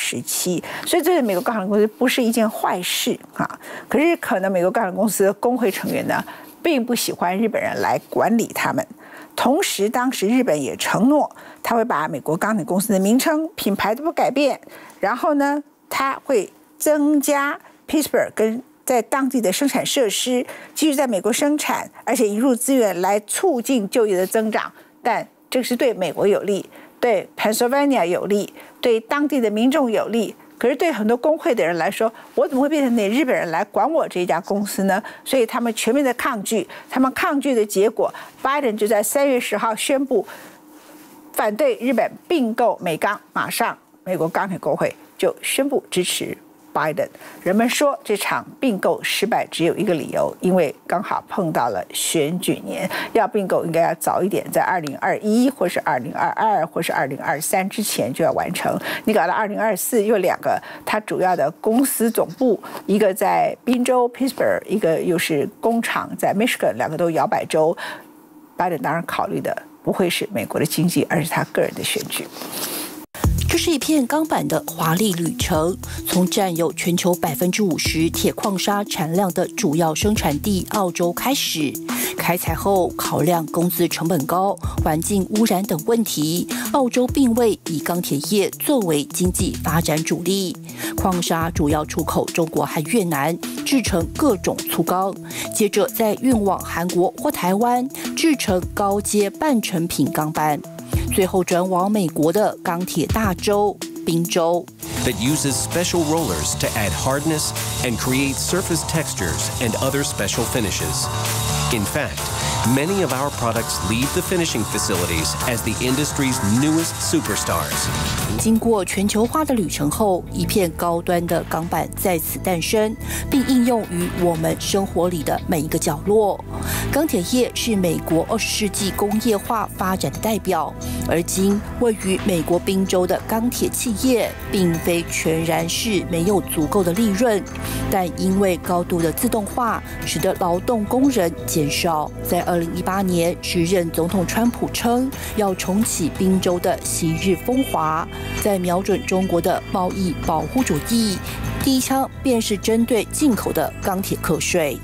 27，所以这对美国钢铁公司不是一件坏事啊。可是可能美国钢铁公司的工会成员呢，并不喜欢日本人来管理他们。同时，当时日本也承诺，他会把美国钢铁公司的名称、品牌都不改变，然后呢，他会增加 Pittsburgh 跟在当地的生产设施，继续在美国生产，而且引入资源来促进就业的增长。但这是对美国有利，对 Pennsylvania 有利，对当地的民众有利。可是对很多工会的人来说，我怎么会变成你日本人来管我这家公司呢？所以他们全面的抗拒。他们抗拒的结果，拜登就在3月10号宣布反对日本并购美钢，马上美国钢铁工会就宣布支持拜登。人们说这场并购失败只有一个理由，因为刚好碰到了选举年，要并购应该要早一点，在2021或是2022或是2023之前就要完成。你搞到2024又2个它主要的公司总部，一个在宾州 Pittsburgh， 一个又是工厂在 Michigan， 2个都摇摆州。拜登当然考虑的不会是美国的经济，而是他个人的选举。 这是一片钢板的华丽旅程，从占有全球50%铁矿砂产量的主要生产地澳洲开始。开采后考量工资成本高、环境污染等问题，澳洲并未以钢铁业作为经济发展主力。矿砂主要出口中国和越南，制成各种粗钢，接着再运往韩国或台湾，制成高阶半成品钢板。最后转往美国的钢铁大州宾州。 That uses special rollers to add hardness and create surface textures and other special finishes. In fact, many of our products leave the finishing facilities as the industry's newest superstars. 经过全球化的旅程后，一片高端的钢板在此诞生，并应用于我们生活里的每一个角落。钢铁业是美国20世纪工业化发展的代表，而今位于美国宾州的钢铁企业，并非全然是没有足够的利润，但因为高度的自动化，使得劳动工人减少。在2018年，时任总统川普称要重启宾州的昔日风华，在瞄准中国的贸易保护主义，第一枪便是针对进口的钢铁课税。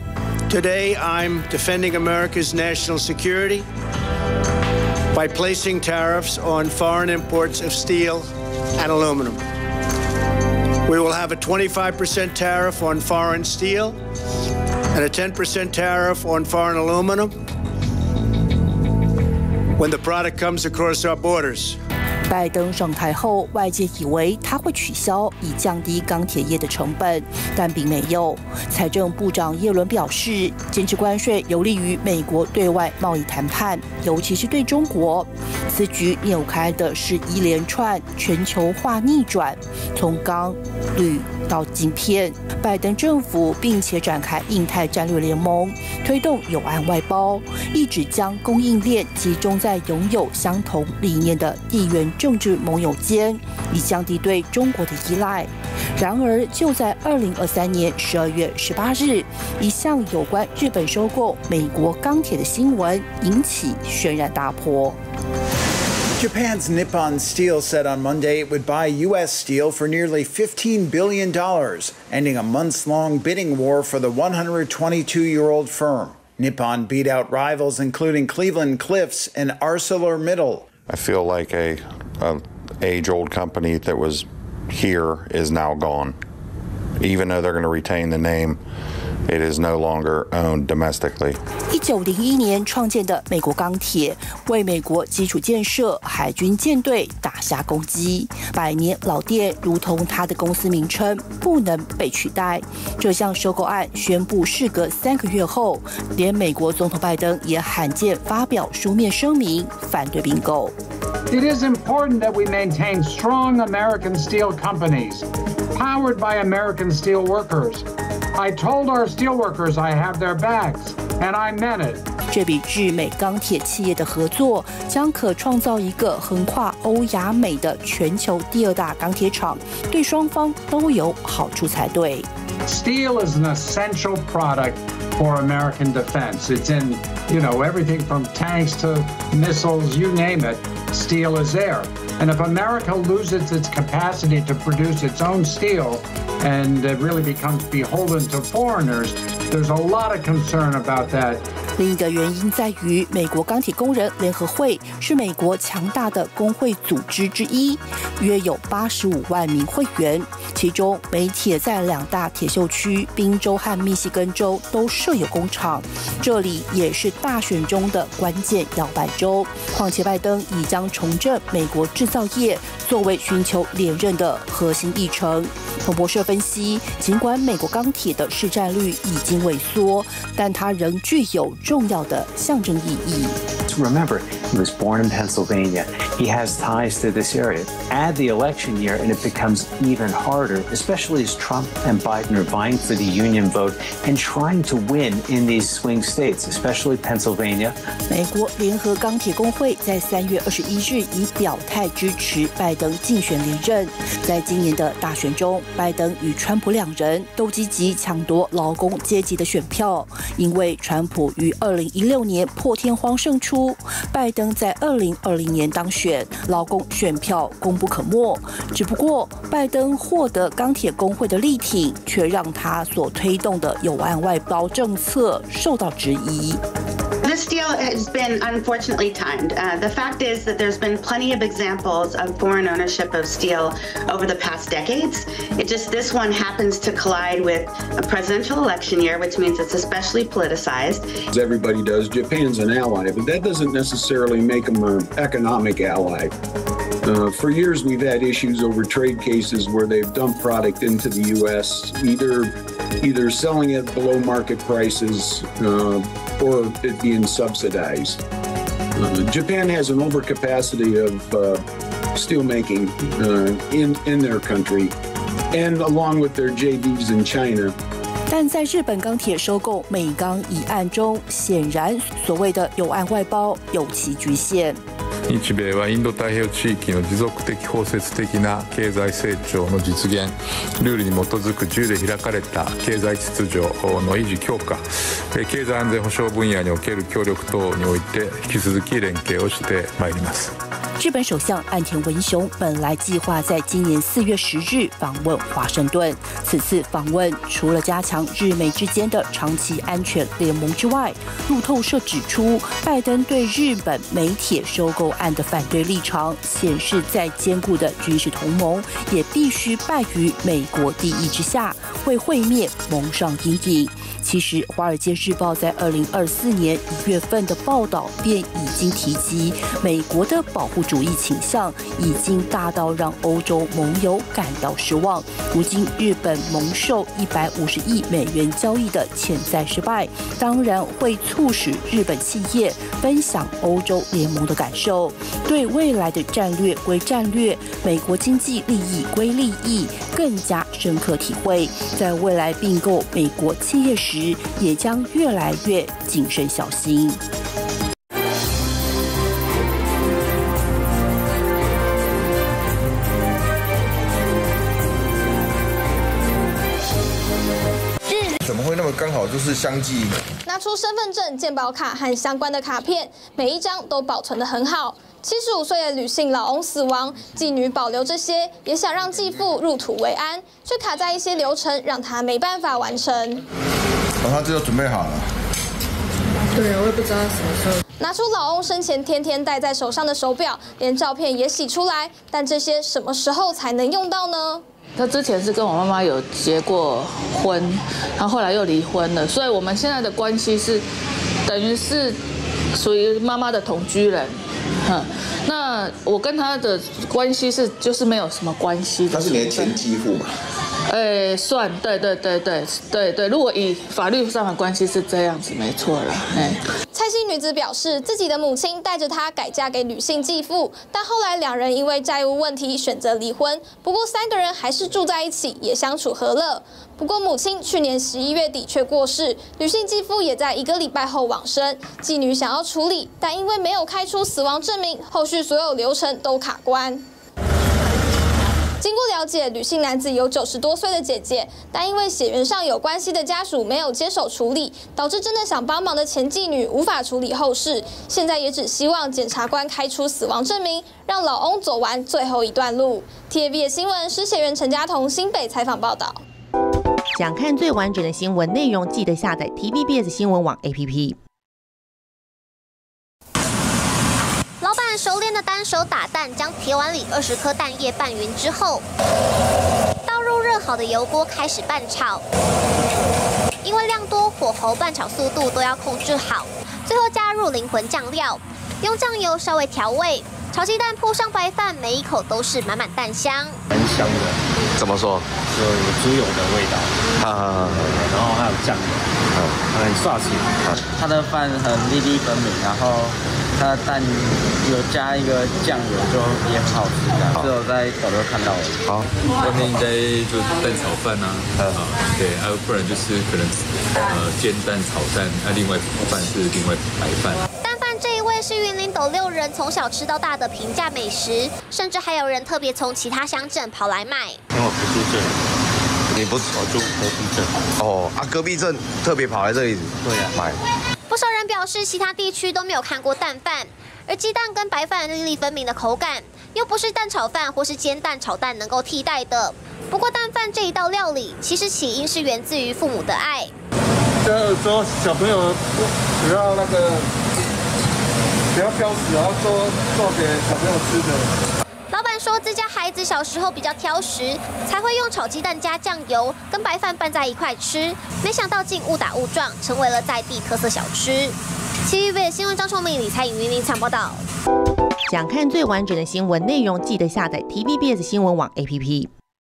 Today, I'm defending America's national security by placing tariffs on foreign imports of steel and aluminum. We will have a 25% tariff on foreign steel and a 10% tariff on foreign aluminum when the product comes across our borders. 拜登上台后，外界以为他会取消，以降低钢铁业的成本，但并没有。财政部长耶伦表示，坚持关税有利于美国对外贸易谈判，尤其是对中国。此举扭开的是一连串全球化逆转，从钢、铝到晶片。拜登政府并且展开印太战略联盟，推动友岸外包，一直将供应链集中在拥有相同理念的地缘政治盟友间，以降低对中国的依赖。然而，就在2023年12月18日，一项有关日本收购美国钢铁的新闻引起轩然大波。 Japan's Nippon Steel said on Monday it would buy U.S. steel for nearly $15 billion, ending a months-long bidding war for the 122-year-old firm. Nippon beat out rivals including Cleveland-Cliffs and ArcelorMittal. I feel like a age-old company that was here is now gone. Even though they're going to retain the name, it is no longer owned domestically. 1901年创建的美国钢铁，为美国基础建设、海军舰队打下攻基。百年老店如同它的公司名称，不能被取代。这项收购案宣布事隔3个月后，连美国总统拜登也罕见发表书面声明反对并购。 It is important that we maintain strong American steel companies, powered by American steel workers. I told our steelworkers I have their backs, and I meant it. 这笔日美钢铁企业的合作将可创造一个横跨欧亚美的全球第2大钢铁厂，对双方都有好处才对。 Steel is an essential product for American defense. It's in, everything from tanks to missiles, you name it, steel is there. And if America loses its capacity to produce its own steel and it really becomes beholden to foreigners, there's a lot of concern about that. 另一个原因在于，美国钢铁工人联合会是美国强大的工会组织之一，约有85万名会员，其中美铁在2大铁锈区宾州和密西根州都设有工厂，这里也是大选中的关键摇摆州。况且拜登已将重振美国制造业作为寻求连任的核心议程。彭博社分析，尽管美国钢铁的市占率已经萎缩，但它仍具有重要的象征意义。 Remember, he was born in Pennsylvania. He has ties to this area. Add the election year, and it becomes even harder, especially as Trump and Biden are vying for the union vote and trying to win in these swing states, especially Pennsylvania. 美国联合钢铁工会在3月21日已表态支持拜登竞选连任。在今年的大选中，拜登与川普2人都积极抢夺劳工阶级的选票，因为川普于2016年破天荒胜出，拜登在2020年当选，劳工选票功不可没。只不过，拜登获得钢铁工会的力挺，却让他所推动的友岸外包政策受到质疑。 This deal has been unfortunately timed. The fact is that there's been plenty of examples of foreign ownership of steel over the past decades. This one happens to collide with a presidential election year, which means it's especially politicized. As everybody does, Japan's an ally, but that doesn't necessarily make them an economic ally. For years, we've had issues over trade cases where they've dumped product into the U.S., either selling it below market prices or it being subsidized. Japan has an overcapacity of steelmaking in their country, and along with their JVs in China. 但在日本钢铁收购美钢一案中，显然所谓的友岸外包有其局限。 日米はインド太平洋地域の持続的包摂的な経済成長の実現、ルールに基づく自由で開かれた経済秩序の維持強化、経済安全保障分野における協力等において引き続き連携をしてまいります。 日本首相岸田文雄本来计划在今年4月10日访问华盛顿。此次访问除了加强日美之间的长期安全联盟之外，路透社指出，拜登对日本美铁收购案的反对立场，显示在坚固的军事同盟也必须败于美国利益之下，为会面蒙上阴影。其实，《华尔街日报》在2024年1月份的报道便已经提及，美国的保护主义倾向已经大到让欧洲盟友感到失望。如今，日本蒙受150亿美元交易的潜在失败，当然会促使日本企业分享欧洲联盟的感受，对未来的战略归战略，美国经济利益归利益，更加深刻体会，在未来并购美国企业时，也将越来越谨慎小心。 怎么会那么刚好就是相继？ 拿出身份证、健保卡和相关的卡片，每一张都保存得很好。75岁的吕姓老翁死亡，继女保留这些，也想让继父入土为安，却卡在一些流程，让他没办法完成。 他这就准备好了。 对，我也不知道什么时候。拿出老翁生前天天戴在手上的手表，连照片也洗出来，但这些什么时候才能用到呢？ 他之前是跟我妈妈有结过婚，然后后来又离婚了，所以我们现在的关系是等于是属于妈妈的同居人。那我跟他的关系是就是没有什么关系的。 他是你的前继父嘛？ 算，对，如果以法律上的关系是这样子，没错了。 蔡姓女子表示，自己的母亲带着她改嫁给吕姓继父，但后来两人因为债务问题选择离婚。不过3个人还是住在一起，也相处和乐。不过母亲去年11月底却过世，吕姓继父也在1个礼拜后往生。继女想要处理，但因为没有开出死亡证明，后续所有流程都卡关。经过了解，吕姓男子有90多岁的姐姐，但因为血缘上有关系的家属没有接手处理，导致真的想帮忙的前继女无法处理后事。现在也只希望检察官开出死亡证明，让老翁走完最后一段路。TVB 的新闻，施写员陈家彤新北采访报道。 想看最完整的新闻内容，记得下载 TVBS 新闻网 APP。 老板熟练的单手打蛋，将铁碗里20颗蛋液拌匀之后，倒入热好的油锅开始拌炒。因为量多，火候、拌炒速度都要控制好。最后加入灵魂酱料，用酱油稍微调味。炒鸡蛋铺上白饭，每一口都是满满蛋香， 很香的。怎么说？就有猪油的味道。然后还有酱油，很刷起来。它的饭很粒粒分明，然后它的蛋有加一个酱油，就也很好吃的。只有在抖音看到的。 好，外面应该就是蛋炒饭啊，对，还有不然就是可能煎蛋炒蛋，那另外饭是另外白饭。 蛋饭这一位是云林斗六人从小吃到大的平价美食，甚至还有人特别从其他乡镇跑来买。 因为我不住这里，你不我住隔壁镇。 隔壁镇特别跑来这里， 对呀， 买。 不少人表示，其他地区都没有看过蛋饭，而鸡蛋跟白饭粒粒分明的口感，又不是蛋炒饭或是煎蛋炒蛋能够替代的。不过蛋饭这一道料理，其实起因是源自于父母的爱。 说小朋友不要不要挑食，然后做给小朋友吃的。 老板说自家孩子小时候比较挑食，才会用炒鸡蛋加酱油跟白饭拌在一块吃，没想到竟误打误撞成为了在地特色小吃。TVB 新闻张崇明、李彩颖、云林采报道。 想看最完整的新闻内容，记得下载 TVBS 新闻网 APP。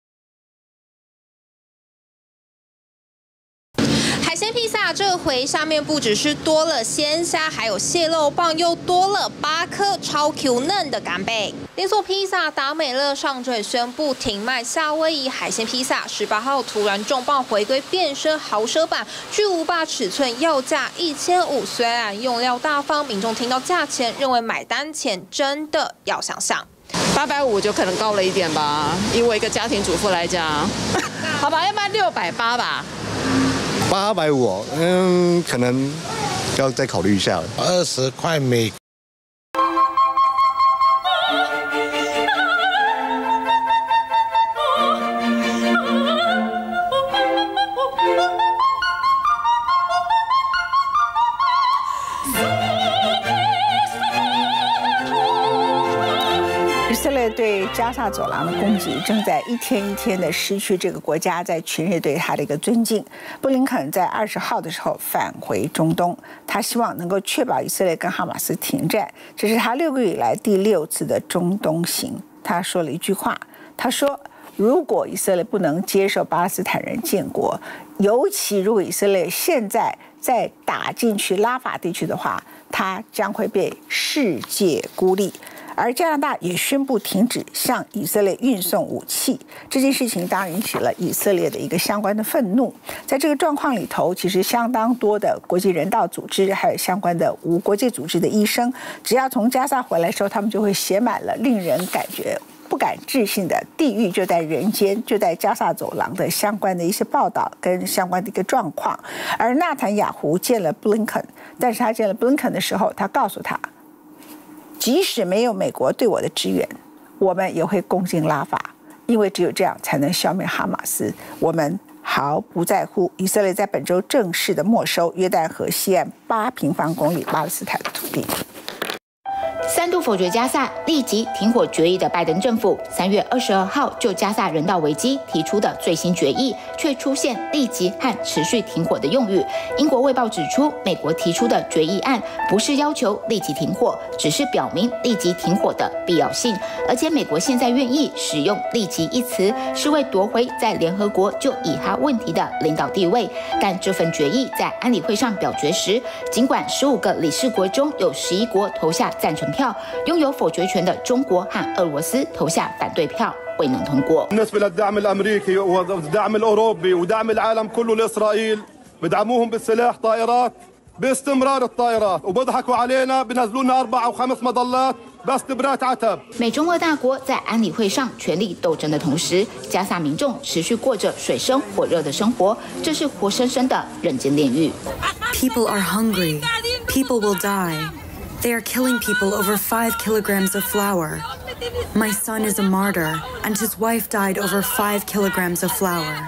海鲜披萨这回上面不只是多了鲜虾，还有蟹肉棒，又多了8颗超 Q 嫩的干贝。连锁披萨达美乐上周宣布停卖夏威夷海鲜披萨，18号突然重磅回归变身豪奢版，巨无霸尺寸要价1500，虽然用料大方，民众听到价钱认为买单前真的要想想。 850就可能高了一点吧，以我一个家庭主妇来讲，好吧，要不然680吧。 850，可能要再考虑一下了。 20块每。 加萨走廊的攻击正在一天一天的失去这个国家在全世界对他的一个尊敬。布林肯在20号的时候返回中东，他希望能够确保以色列跟哈马斯停战。这是他6个月以来第6次的中东行。他说了一句话，他说：“如果以色列不能接受巴勒斯坦人建国，尤其如果以色列现在再打进去拉法地区的话，他将会被世界孤立。”而加拿大也宣布停止向以色列运送武器，这件事情当然引起了以色列的一个相关的愤怒。在这个状况里头，其实相当多的国际人道组织还有相关的无国际组织的医生，只要从加萨回来的时候，他们就会写满了令人感觉不敢置信的地狱就在人间，就在加萨走廊的相关的一些报道跟相关的一个状况。而纳坦雅胡见了布林肯，但是他见了布林肯的时候，他告诉他，即使没有美国对我的支援，我们也会攻进拉法，因为只有这样才能消灭哈马斯。我们毫不在乎以色列在本周正式的没收约旦河西岸8平方公里巴勒斯坦的土地。 3度否决加萨立即停火决议的拜登政府，3月22号就加萨人道危机提出的最新决议，却出现立即和持续停火的用语。英国卫报指出，美国提出的决议案不是要求立即停火，只是表明立即停火的必要性。而且美国现在愿意使用“立即”一词，是为夺回在联合国就以哈问题的领导地位。但这份决议在安理会上表决时，尽管15个理事国中有11国投下赞成票，拥有否决权的中国和俄罗斯投下反对票，未能通过。 بالنسبة للدعم الأمريكي والدعم الأوروبي ودعم العالم كله لإسرائيل بدعموهم بالسلاح طائرات باستمرار الطائرات وبيضحكوا علينا بنزلوا لنا 4 أو 5 مظلات بس تبرات عتب。 美中俄大国在安理会上权力斗争的同时，加萨民众持续过着水深火热的生活，这是活生生的人间炼狱。 People are hungry. People will die. They are killing people over 5 kilograms of flour. My son is a martyr, and his wife died over 5 kilograms of flour.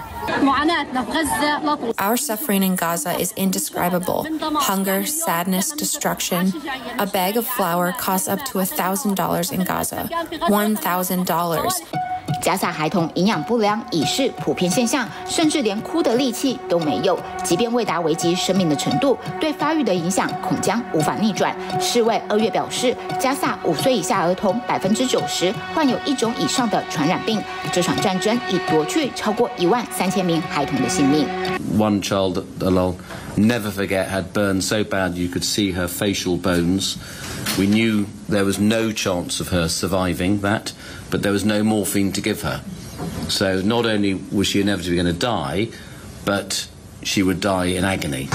Our suffering in Gaza is indescribable. Hunger, sadness, destruction. A bag of flour costs up to $1,000 in Gaza. $1,000. 加萨孩童营养不良已是普遍现象，甚至连哭的力气都没有。即便未达危及生命的程度，对发育的影响恐将无法逆转。世卫2月表示，加萨5岁以下儿童90%患有1种以上的传染病。这场战争已夺去超过13000名孩童的性命。 One child that I'll never forget had burned so bad you could see her facial bones. We knew there was no chance of her surviving that, but there was no morphine to give her. So not only was she inevitably going to die, but she would die in agony.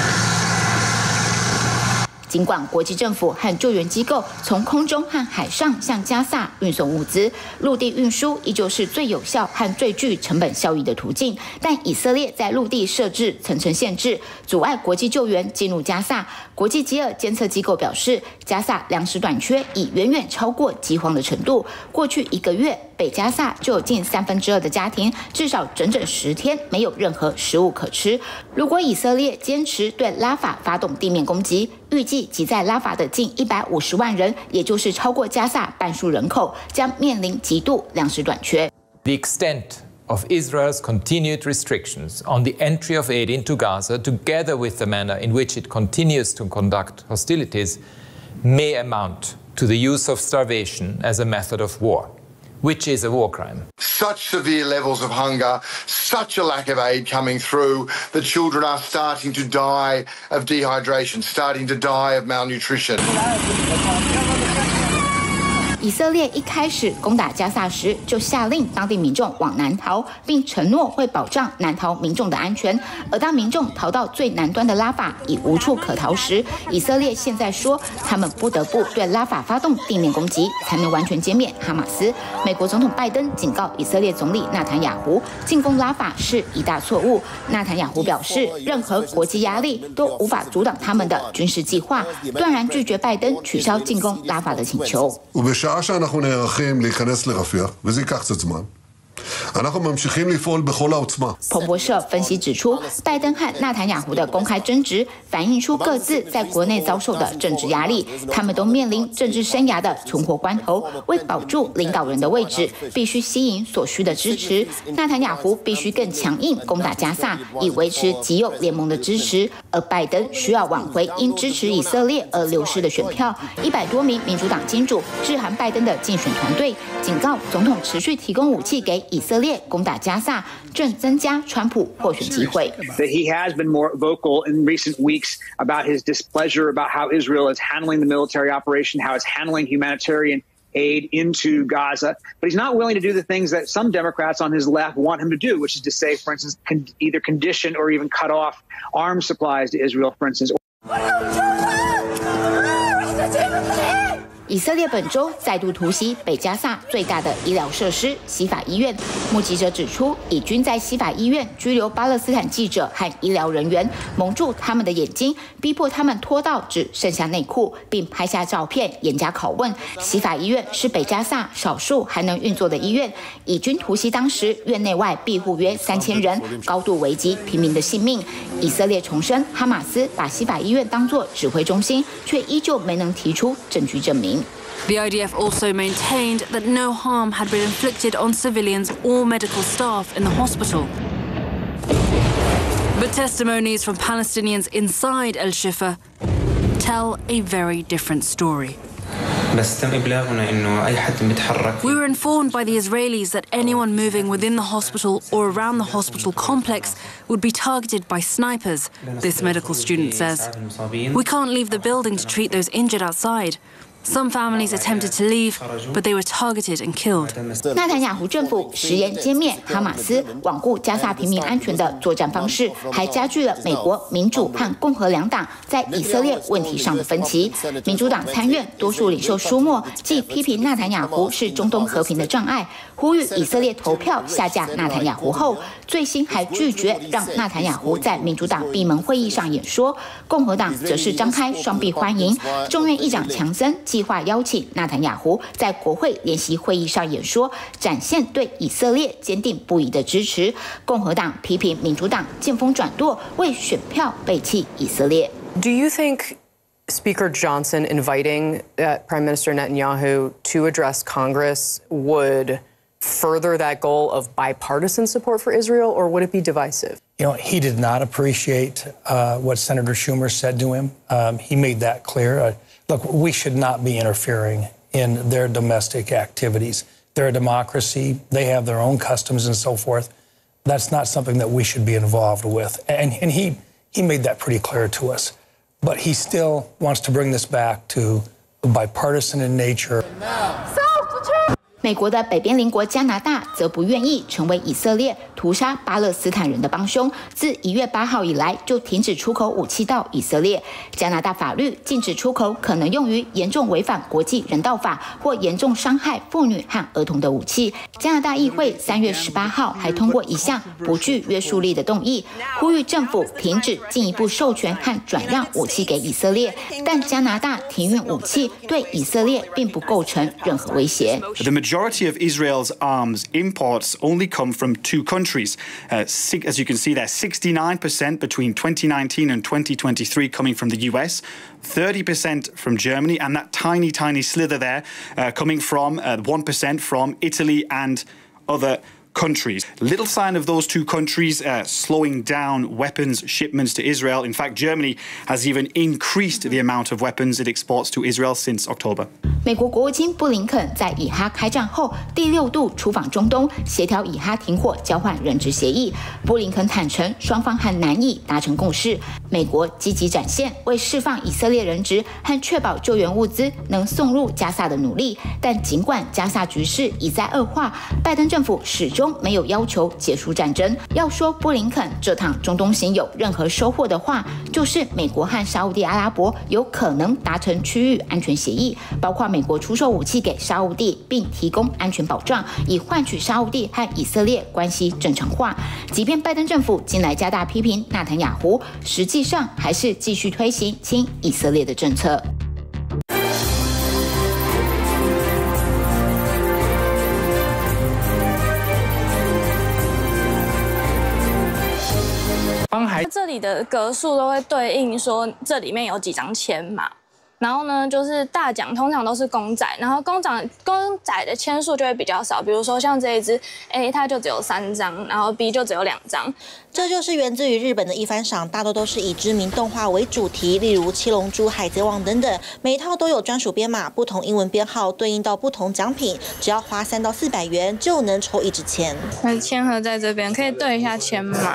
尽管国际政府和救援机构从空中和海上向加萨运送物资，陆地运输依旧是最有效和最具成本效益的途径，但以色列在陆地设置层层限制，阻碍国际救援进入加萨。国际饥饿监测机构表示，加萨粮食短缺已远远超过饥荒的程度。过去1个月，北加萨就有近2/3的家庭至少整整10天没有任何食物可吃。如果以色列坚持对拉法发动地面攻击，预计挤在拉法的近150万人，也就是超过加萨半数人口，将面临极度粮食短缺。 The extent of Israel's continued restrictions on the entry of aid into Gaza, together with the manner in which it continues to conduct hostilities, may amount to the use of starvation as a method of war, which is a war crime. Such severe levels of hunger, such a lack of aid coming through, the children are starting to die of dehydration, starting to die of malnutrition. 以色列一开始攻打加萨时，就下令当地民众往南逃，并承诺会保障南逃民众的安全。而当民众逃到最南端的拉法已无处可逃时，以色列现在说他们不得不对拉法发动地面攻击，才能完全歼灭哈马斯。美国总统拜登警告以色列总理纳坦雅胡，进攻拉法是一大错误。纳坦雅胡表示，任何国际压力都无法阻挡他们的军事计划，断然拒绝拜登取消进攻拉法的请求。 בשעה שאנחנו נערכים להיכנס לרפיח, וזה ייקח קצת זמן, 彭博社分析指出，拜登和纳坦雅胡的公开争执反映出各自在国内遭受的政治压力，他们都面临政治生涯的存活关头，为保住领导人的位置，必须吸引所需的支持。纳坦雅胡必须更强硬攻打加萨，以维持极右联盟的支持，而拜登需要挽回因支持以色列而流失的选票。100多名民主党金主致函拜登的竞选团队，警告总统持续提供武器给以色列攻打加萨，正增加川普获选机会。 That he has been more vocal in recent weeks about his displeasure about how Israel is handling the military operation, how it's handling humanitarian aid into Gaza, but he's not willing to do the things that some Democrats on his left want him to do, which is to say, for instance, either condition or even cut off arms supplies to Israel, for instance. 以色列本周再度突袭北加萨最大的医疗设施西法医院。目击者指出，以军在西法医院拘留巴勒斯坦记者和医疗人员，蒙住他们的眼睛，逼迫他们脱到只剩下内裤，并拍下照片，严加拷问。西法医院是北加萨少数还能运作的医院。以军突袭当时，院内外庇护约3000人，高度危及平民的性命。以色列重申，哈马斯把西法医院当作指挥中心，却依旧没能提出证据证明。 The IDF also maintained that no harm had been inflicted on civilians or medical staff in the hospital. But testimonies from Palestinians inside Al Shifa tell a very different story. We were informed by the Israelis that anyone moving within the hospital or around the hospital complex would be targeted by snipers, this medical student says. We can't leave the building to treat those injured outside. Some families attempted to leave, but they were targeted and killed. 纳坦雅胡政府食言歼灭哈马斯、罔顾加萨平民安全的作战方式，还加剧了美国民主和共和两党在以色列问题上的分歧。民主党参院多数领袖舒默既批评纳坦雅胡是中东和平的障碍，呼吁以色列投票下架纳坦雅胡后，最新还拒绝让纳坦雅胡在民主党闭门会议上演说。共和党则是张开双臂欢迎，众院议长强森计划邀请纳坦雅胡在国会联席会议上演说，展现对以色列坚定不移的支持。共和党批评民主党见风转舵，为选票背弃以色列。 Do you think Speaker Johnson inviting Prime Minister Netanyahu to address Congress would further that goal of bipartisan support for Israel, or would it be divisive? You know, he did not appreciate what Senator Schumer said to him. He made that clear. Look, we should not be interfering in their domestic activities. They're a democracy. They have their own customs and so forth. That's not something that we should be involved with. And he made that pretty clear to us. But he still wants to bring this back to bipartisan in nature. 美国的北边邻国加拿大则不愿意成为以色列屠杀巴勒斯坦人的帮凶，自1月8号以来就停止出口武器到以色列。加拿大法律禁止出口可能用于严重违反国际人道法或严重伤害妇女和儿童的武器。加拿大议会3月18号还通过一项不具约束力的动议，呼吁政府停止进一步授权和转让武器给以色列。但加拿大停运武器对以色列并不构成任何威胁。 The majority of Israel's arms imports only come from two countries. As you can see there, 69% between 2019 and 2023 coming from the US, 30% from Germany, and that tiny, tiny slither there coming from 1% from Italy and other countries. Little sign of those two countries slowing down weapons shipments to Israel. In fact, Germany has even increased the amount of weapons it exports to Israel since October. 美国国务卿布林肯在以哈开战后第6度出访中东，协调以哈停火、交换人质协议。布林肯坦承，双方很难以达成共识。美国积极展现为释放以色列人质和确保救援物资能送入加萨的努力，但尽管加萨局势一再恶化，拜登政府始终没有要求结束战争。要说布林肯这趟中东行有任何收获的话，就是美国和沙烏地阿拉伯有可能达成区域安全协议，包括美国出售武器给沙烏地，并提供安全保障，以换取沙烏地和以色列关系正常化。即便拜登政府近来加大批评纳坦雅胡，实际上还是继续推行亲以色列的政策。 这里的格数都会对应说这里面有几张签码。然后呢，就是大奖通常都是公仔，然后公仔的签数就会比较少，比如说像这一只 A， 它就只有3张，然后 B 就只有2张。 这就是源自于日本的一番赏，大多都是以知名动画为主题，例如《七龙珠》《海贼王》等等，每一套都有专属编码，不同英文编号对应到不同奖品，只要花3到400元就能抽一支签。 那签盒在这边，可以对一下签码。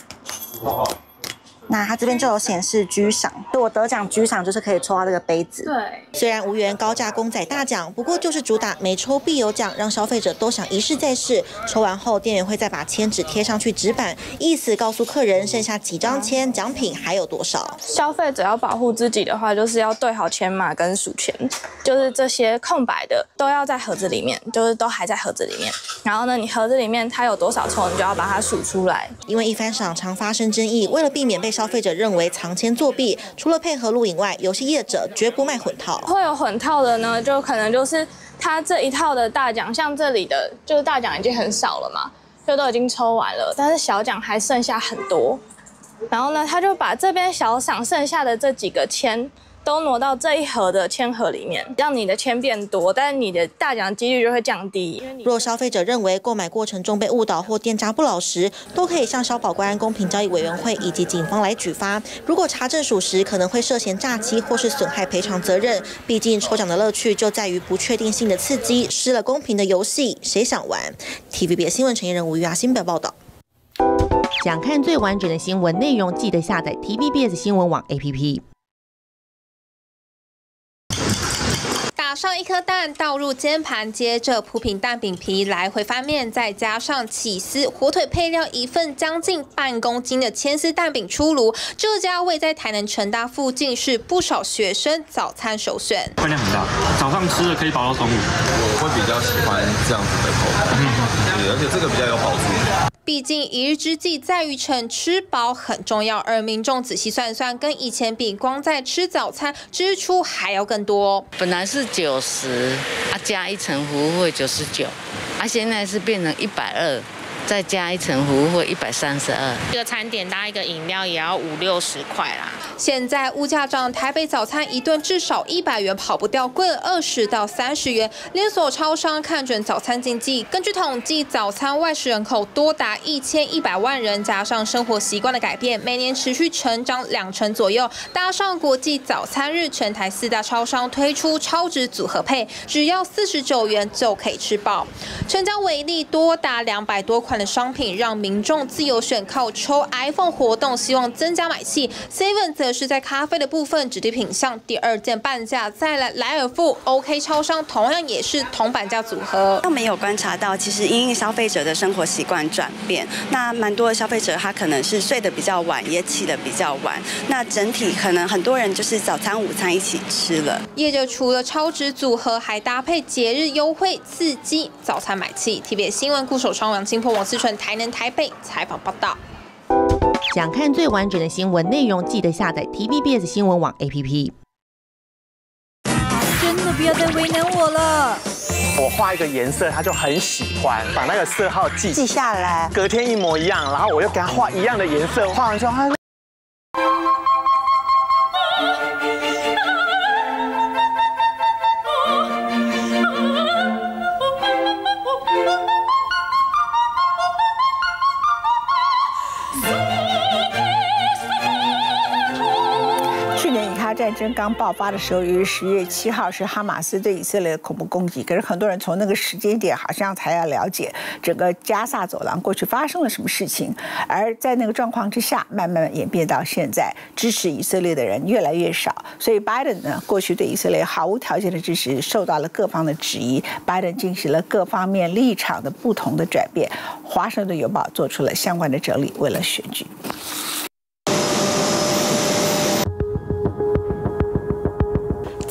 那它这边就有显示居赏，对我得奖居赏就是可以抽到这个杯子。 对， 虽然无缘高价公仔大奖，不过就是主打没抽必有奖，让消费者都想一试再试。抽完后，店员会再把签纸贴上去纸板，意思告诉客人剩下几张签，奖品还有多少。 消费者要保护自己的话，就是要对好签码跟数钱，就是这些空白的都要在盒子里面，就是都还在盒子里面。然后呢，你盒子里面它有多少抽，你就要把它数出来。 因为一番赏常发生争议，为了避免被消费者认为藏签作弊，除了配合录影外，游戏业者绝不卖混套。 会有混套的呢，就可能就是他这一套的大奖，像这里的就是大奖已经很少了嘛，就都已经抽完了，但是小奖还剩下很多。然后呢，他就把这边小赏剩下的这几个签都挪到这一盒的签盒里面，让你的签变多，但是你的大奖几率就会降低。 若消费者认为购买过程中被误导或店家不老实，都可以向消保官公平交易委员会以及警方来举发。如果查证属实，可能会涉嫌诈欺或是损害赔偿责任。毕竟抽奖的乐趣就在于不确定性的刺激，失了公平的游戏，谁想玩 ？TVBS 新闻陈彦仁、吴玉雅新北报道。想看最完整的新闻内容，记得下载 TVBS 新闻网 APP。 打上一颗蛋，倒入煎盘，接着铺平蛋饼皮，来回翻面，再加上起司、火腿配料一份将近半公斤的千丝蛋饼出炉。这家位在台南成大附近，是不少学生早餐首选。 分量很大，早上吃了可以饱到中午。 我会比较喜欢这样子的口感，对，而且这个比较有饱足。 毕竟一日之计在于晨，吃饱很重要。而民众仔细算算，跟以前比，光在吃早餐支出还要更多。 本来是90，加一层服务费99，现在是变成120。再加一层服务费132， 一个餐点搭一个饮料也要50-60块啦。 现在物价涨，台北早餐一顿至少100元跑不掉，贵了20到30元。连锁超商看准早餐经济，根据统计，早餐外食人口多达1100万人，加上生活习惯的改变，每年持续成长2成左右。搭上国际早餐日，全台4大超商推出超值组合配，只要49元就可以吃饱。成交为例，多达200多款的商品，让民众自由选，靠抽 iPhone 活动，希望增加买气。7则是在咖啡的部分指定品项第2件半价，再来莱尔富、OK 超商同样也是铜板价组合。 我们有观察到，其实因应消费者的生活习惯转变，那蛮多的消费者他可能是睡得比较晚，也起得比较晚，那整体可能很多人就是早餐、午餐一起吃了。 业者除了超值组合，还搭配节日优惠，刺激早餐买气。TVBS 新闻固守窗王清波、王思纯台南、台北采访报道。 想看最完整的新闻内容，记得下载 TVBS 新闻网 APP。 真的不要再为难我了。 我画一个颜色，他就很喜欢，把那个色号记下来，隔天一模一样，然后我又给他画一样的颜色，画完之后他。 战争刚爆发的时候，于10月7号是哈马斯对以色列的恐怖攻击。可是很多人从那个时间点好像才要了解整个加萨走廊过去发生了什么事情。而在那个状况之下，慢慢演变到现在，支持以色列的人越来越少。所以拜登呢，过去对以色列毫无条件的支持，受到了各方的质疑。拜登进行了各方面立场的不同的转变。华盛顿邮报做出了相关的整理，为了选举。 自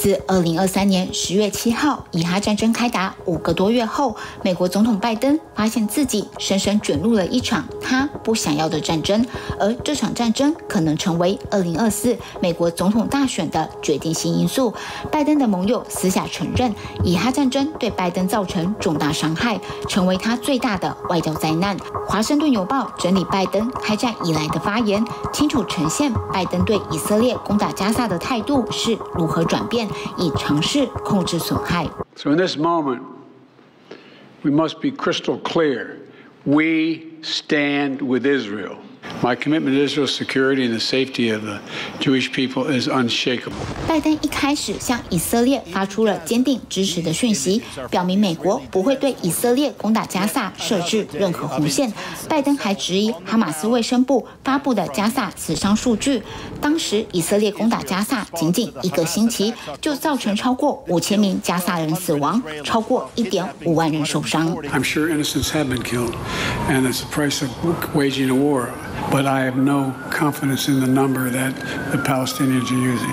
自2023年10月7号以哈战争开打5个多月后，美国总统拜登发现自己深深卷入了一场他不想要的战争，而这场战争可能成为2024美国总统大选的决定性因素。拜登的盟友私下承认，以哈战争对拜登造成重大伤害，成为他最大的外交灾难。华盛顿邮报整理拜登开战以来的发言，清楚呈现拜登对以色列攻打加萨的态度是如何转变，以尝试控制损害。 So in this moment, we must be crystal clear. We stand with Israel. My commitment to Israel's security and the safety of the Jewish people is unshakable. 拜登一开始向以色列发出了坚定支持的讯息，表明美国不会对以色列攻打加萨设置任何红线。拜登还质疑哈马斯卫生部发布的加萨死伤数据，当时以色列攻打加萨仅仅1个星期，就造成超过5000名加萨人死亡，超过1.5万人受伤。 I'm sure innocents have been killed, and it's the price of waging a war. But I have no confidence in the number that the Palestinians are using.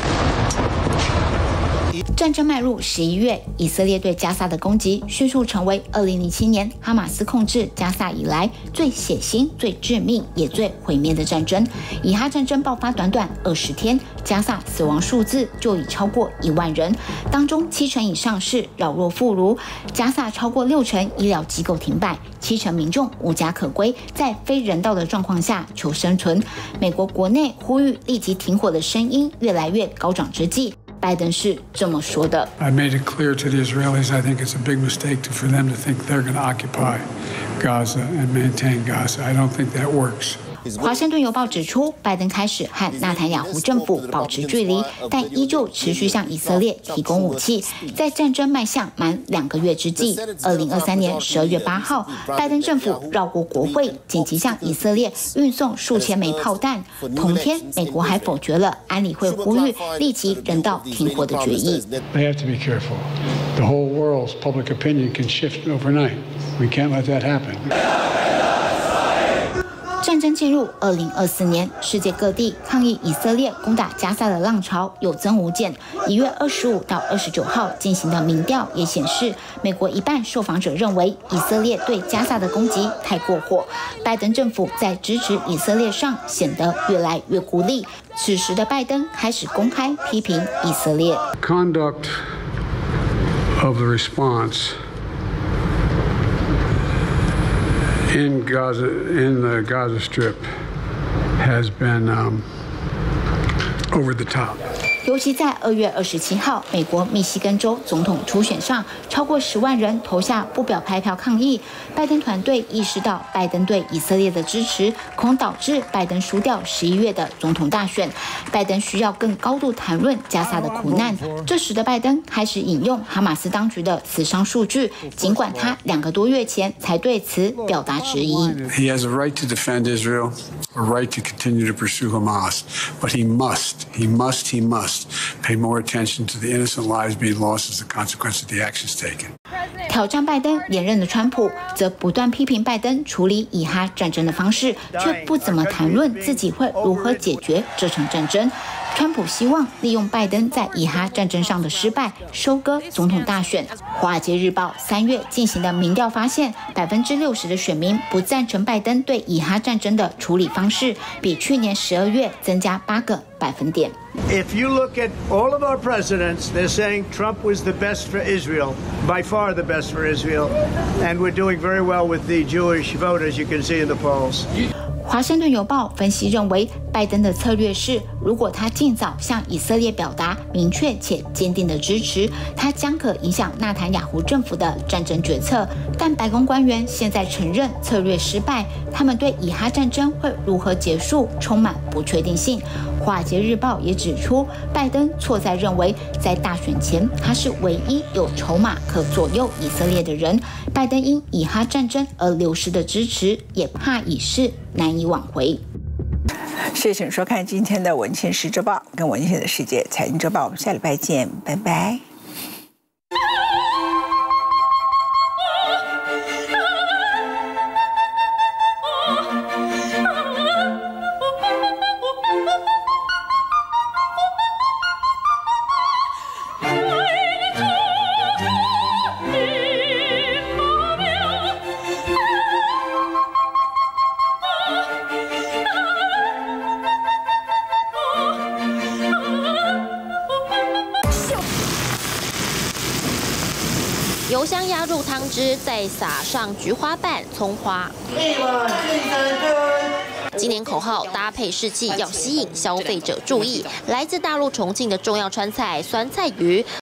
战争迈入11月，以色列对加萨的攻击迅速成为2007年哈马斯控制加萨以来最血腥、最致命也最毁灭的战争。以哈战争爆发短短20天，加萨死亡数字就已超过1万人，当中70%以上是老弱妇孺。加萨超过60%医疗机构停摆，70%民众无家可归，在非人道的状况下求生存。美国国内呼吁立即停火的声音越来越高涨之际，拜登是这么说的 I made it clear to the Israelis I think it's a big mistake for them to think they're going to occupy Gaza and maintain Gaza. I don't think that works. 华盛顿邮报指出，拜登开始和纳坦雅胡政府保持距离，但依旧持续向以色列提供武器。在战争迈向满2个月之际，2023年12月8号，拜登政府绕过国会，紧急向以色列运送数千枚炮弹。同天，美国还否决了安理会呼吁立即人道停火的决议。 They have to be careful. The whole world's public opinion can shift overnight. We can't let that happen. 战争进入2024年，世界各地抗议以色列攻打加萨的浪潮有增无减。1月25到29号进行的民调也显示，美国一半受访者认为以色列对加萨的攻击太过火。拜登政府在支持以色列上显得越来越孤立。此时的拜登开始公开批评以色列。 Conduct of the response in Gaza, in the Gaza Strip, has been over the top. 尤其在2月27号，美国密西根州总统初选上，超过10万人投下不表态票抗议。拜登团队意识到，拜登对以色列的支持恐导致拜登输掉11月的总统大选。拜登需要更高度谈论加萨的苦难。这时的拜登开始引用哈马斯当局的死伤数据，尽管他2个多月前才对此表达质疑。 He has a right to defend Israel, a right to continue to pursue Hamas, but he must pay more attention to the innocent lives being lost as a consequence of the actions taken. 挑战拜登连任的川普则不断批评拜登处理以哈战争的方式，却不怎么谈论自己会如何解决这场战争。川普希望利用拜登在以哈战争上的失败，收割总统大选。华尔街日报3月进行的民调发现，60%的选民不赞成拜登对以哈战争的处理方式，比去年12月增加8个百分点。 If you look at all of our presidents, they're saying Trump was the best for Israel, by far the best for Israel, and we're doing very well with the Jewish voters, you can see in the polls. 华盛顿邮报分析认为，拜登的策略是，如果他尽早向以色列表达明确且坚定的支持，他将可影响纳坦雅胡政府的战争决策。但白宫官员现在承认策略失败，他们对以哈战争会如何结束充满不确定性。华尔街日报也指出，拜登错在认为在大选前他是唯一有筹码可左右以色列的人。拜登因以哈战争而流失的支持，也怕已是难以挽回。 谢谢收看今天的文茜时周报跟文茜的世界财经周报，我们下礼拜见，拜拜。 油香压入汤汁，再撒上菊花瓣、葱花。今年口号搭配士气，要吸引消费者注意。来自大陆重庆的重要川菜酸菜鱼。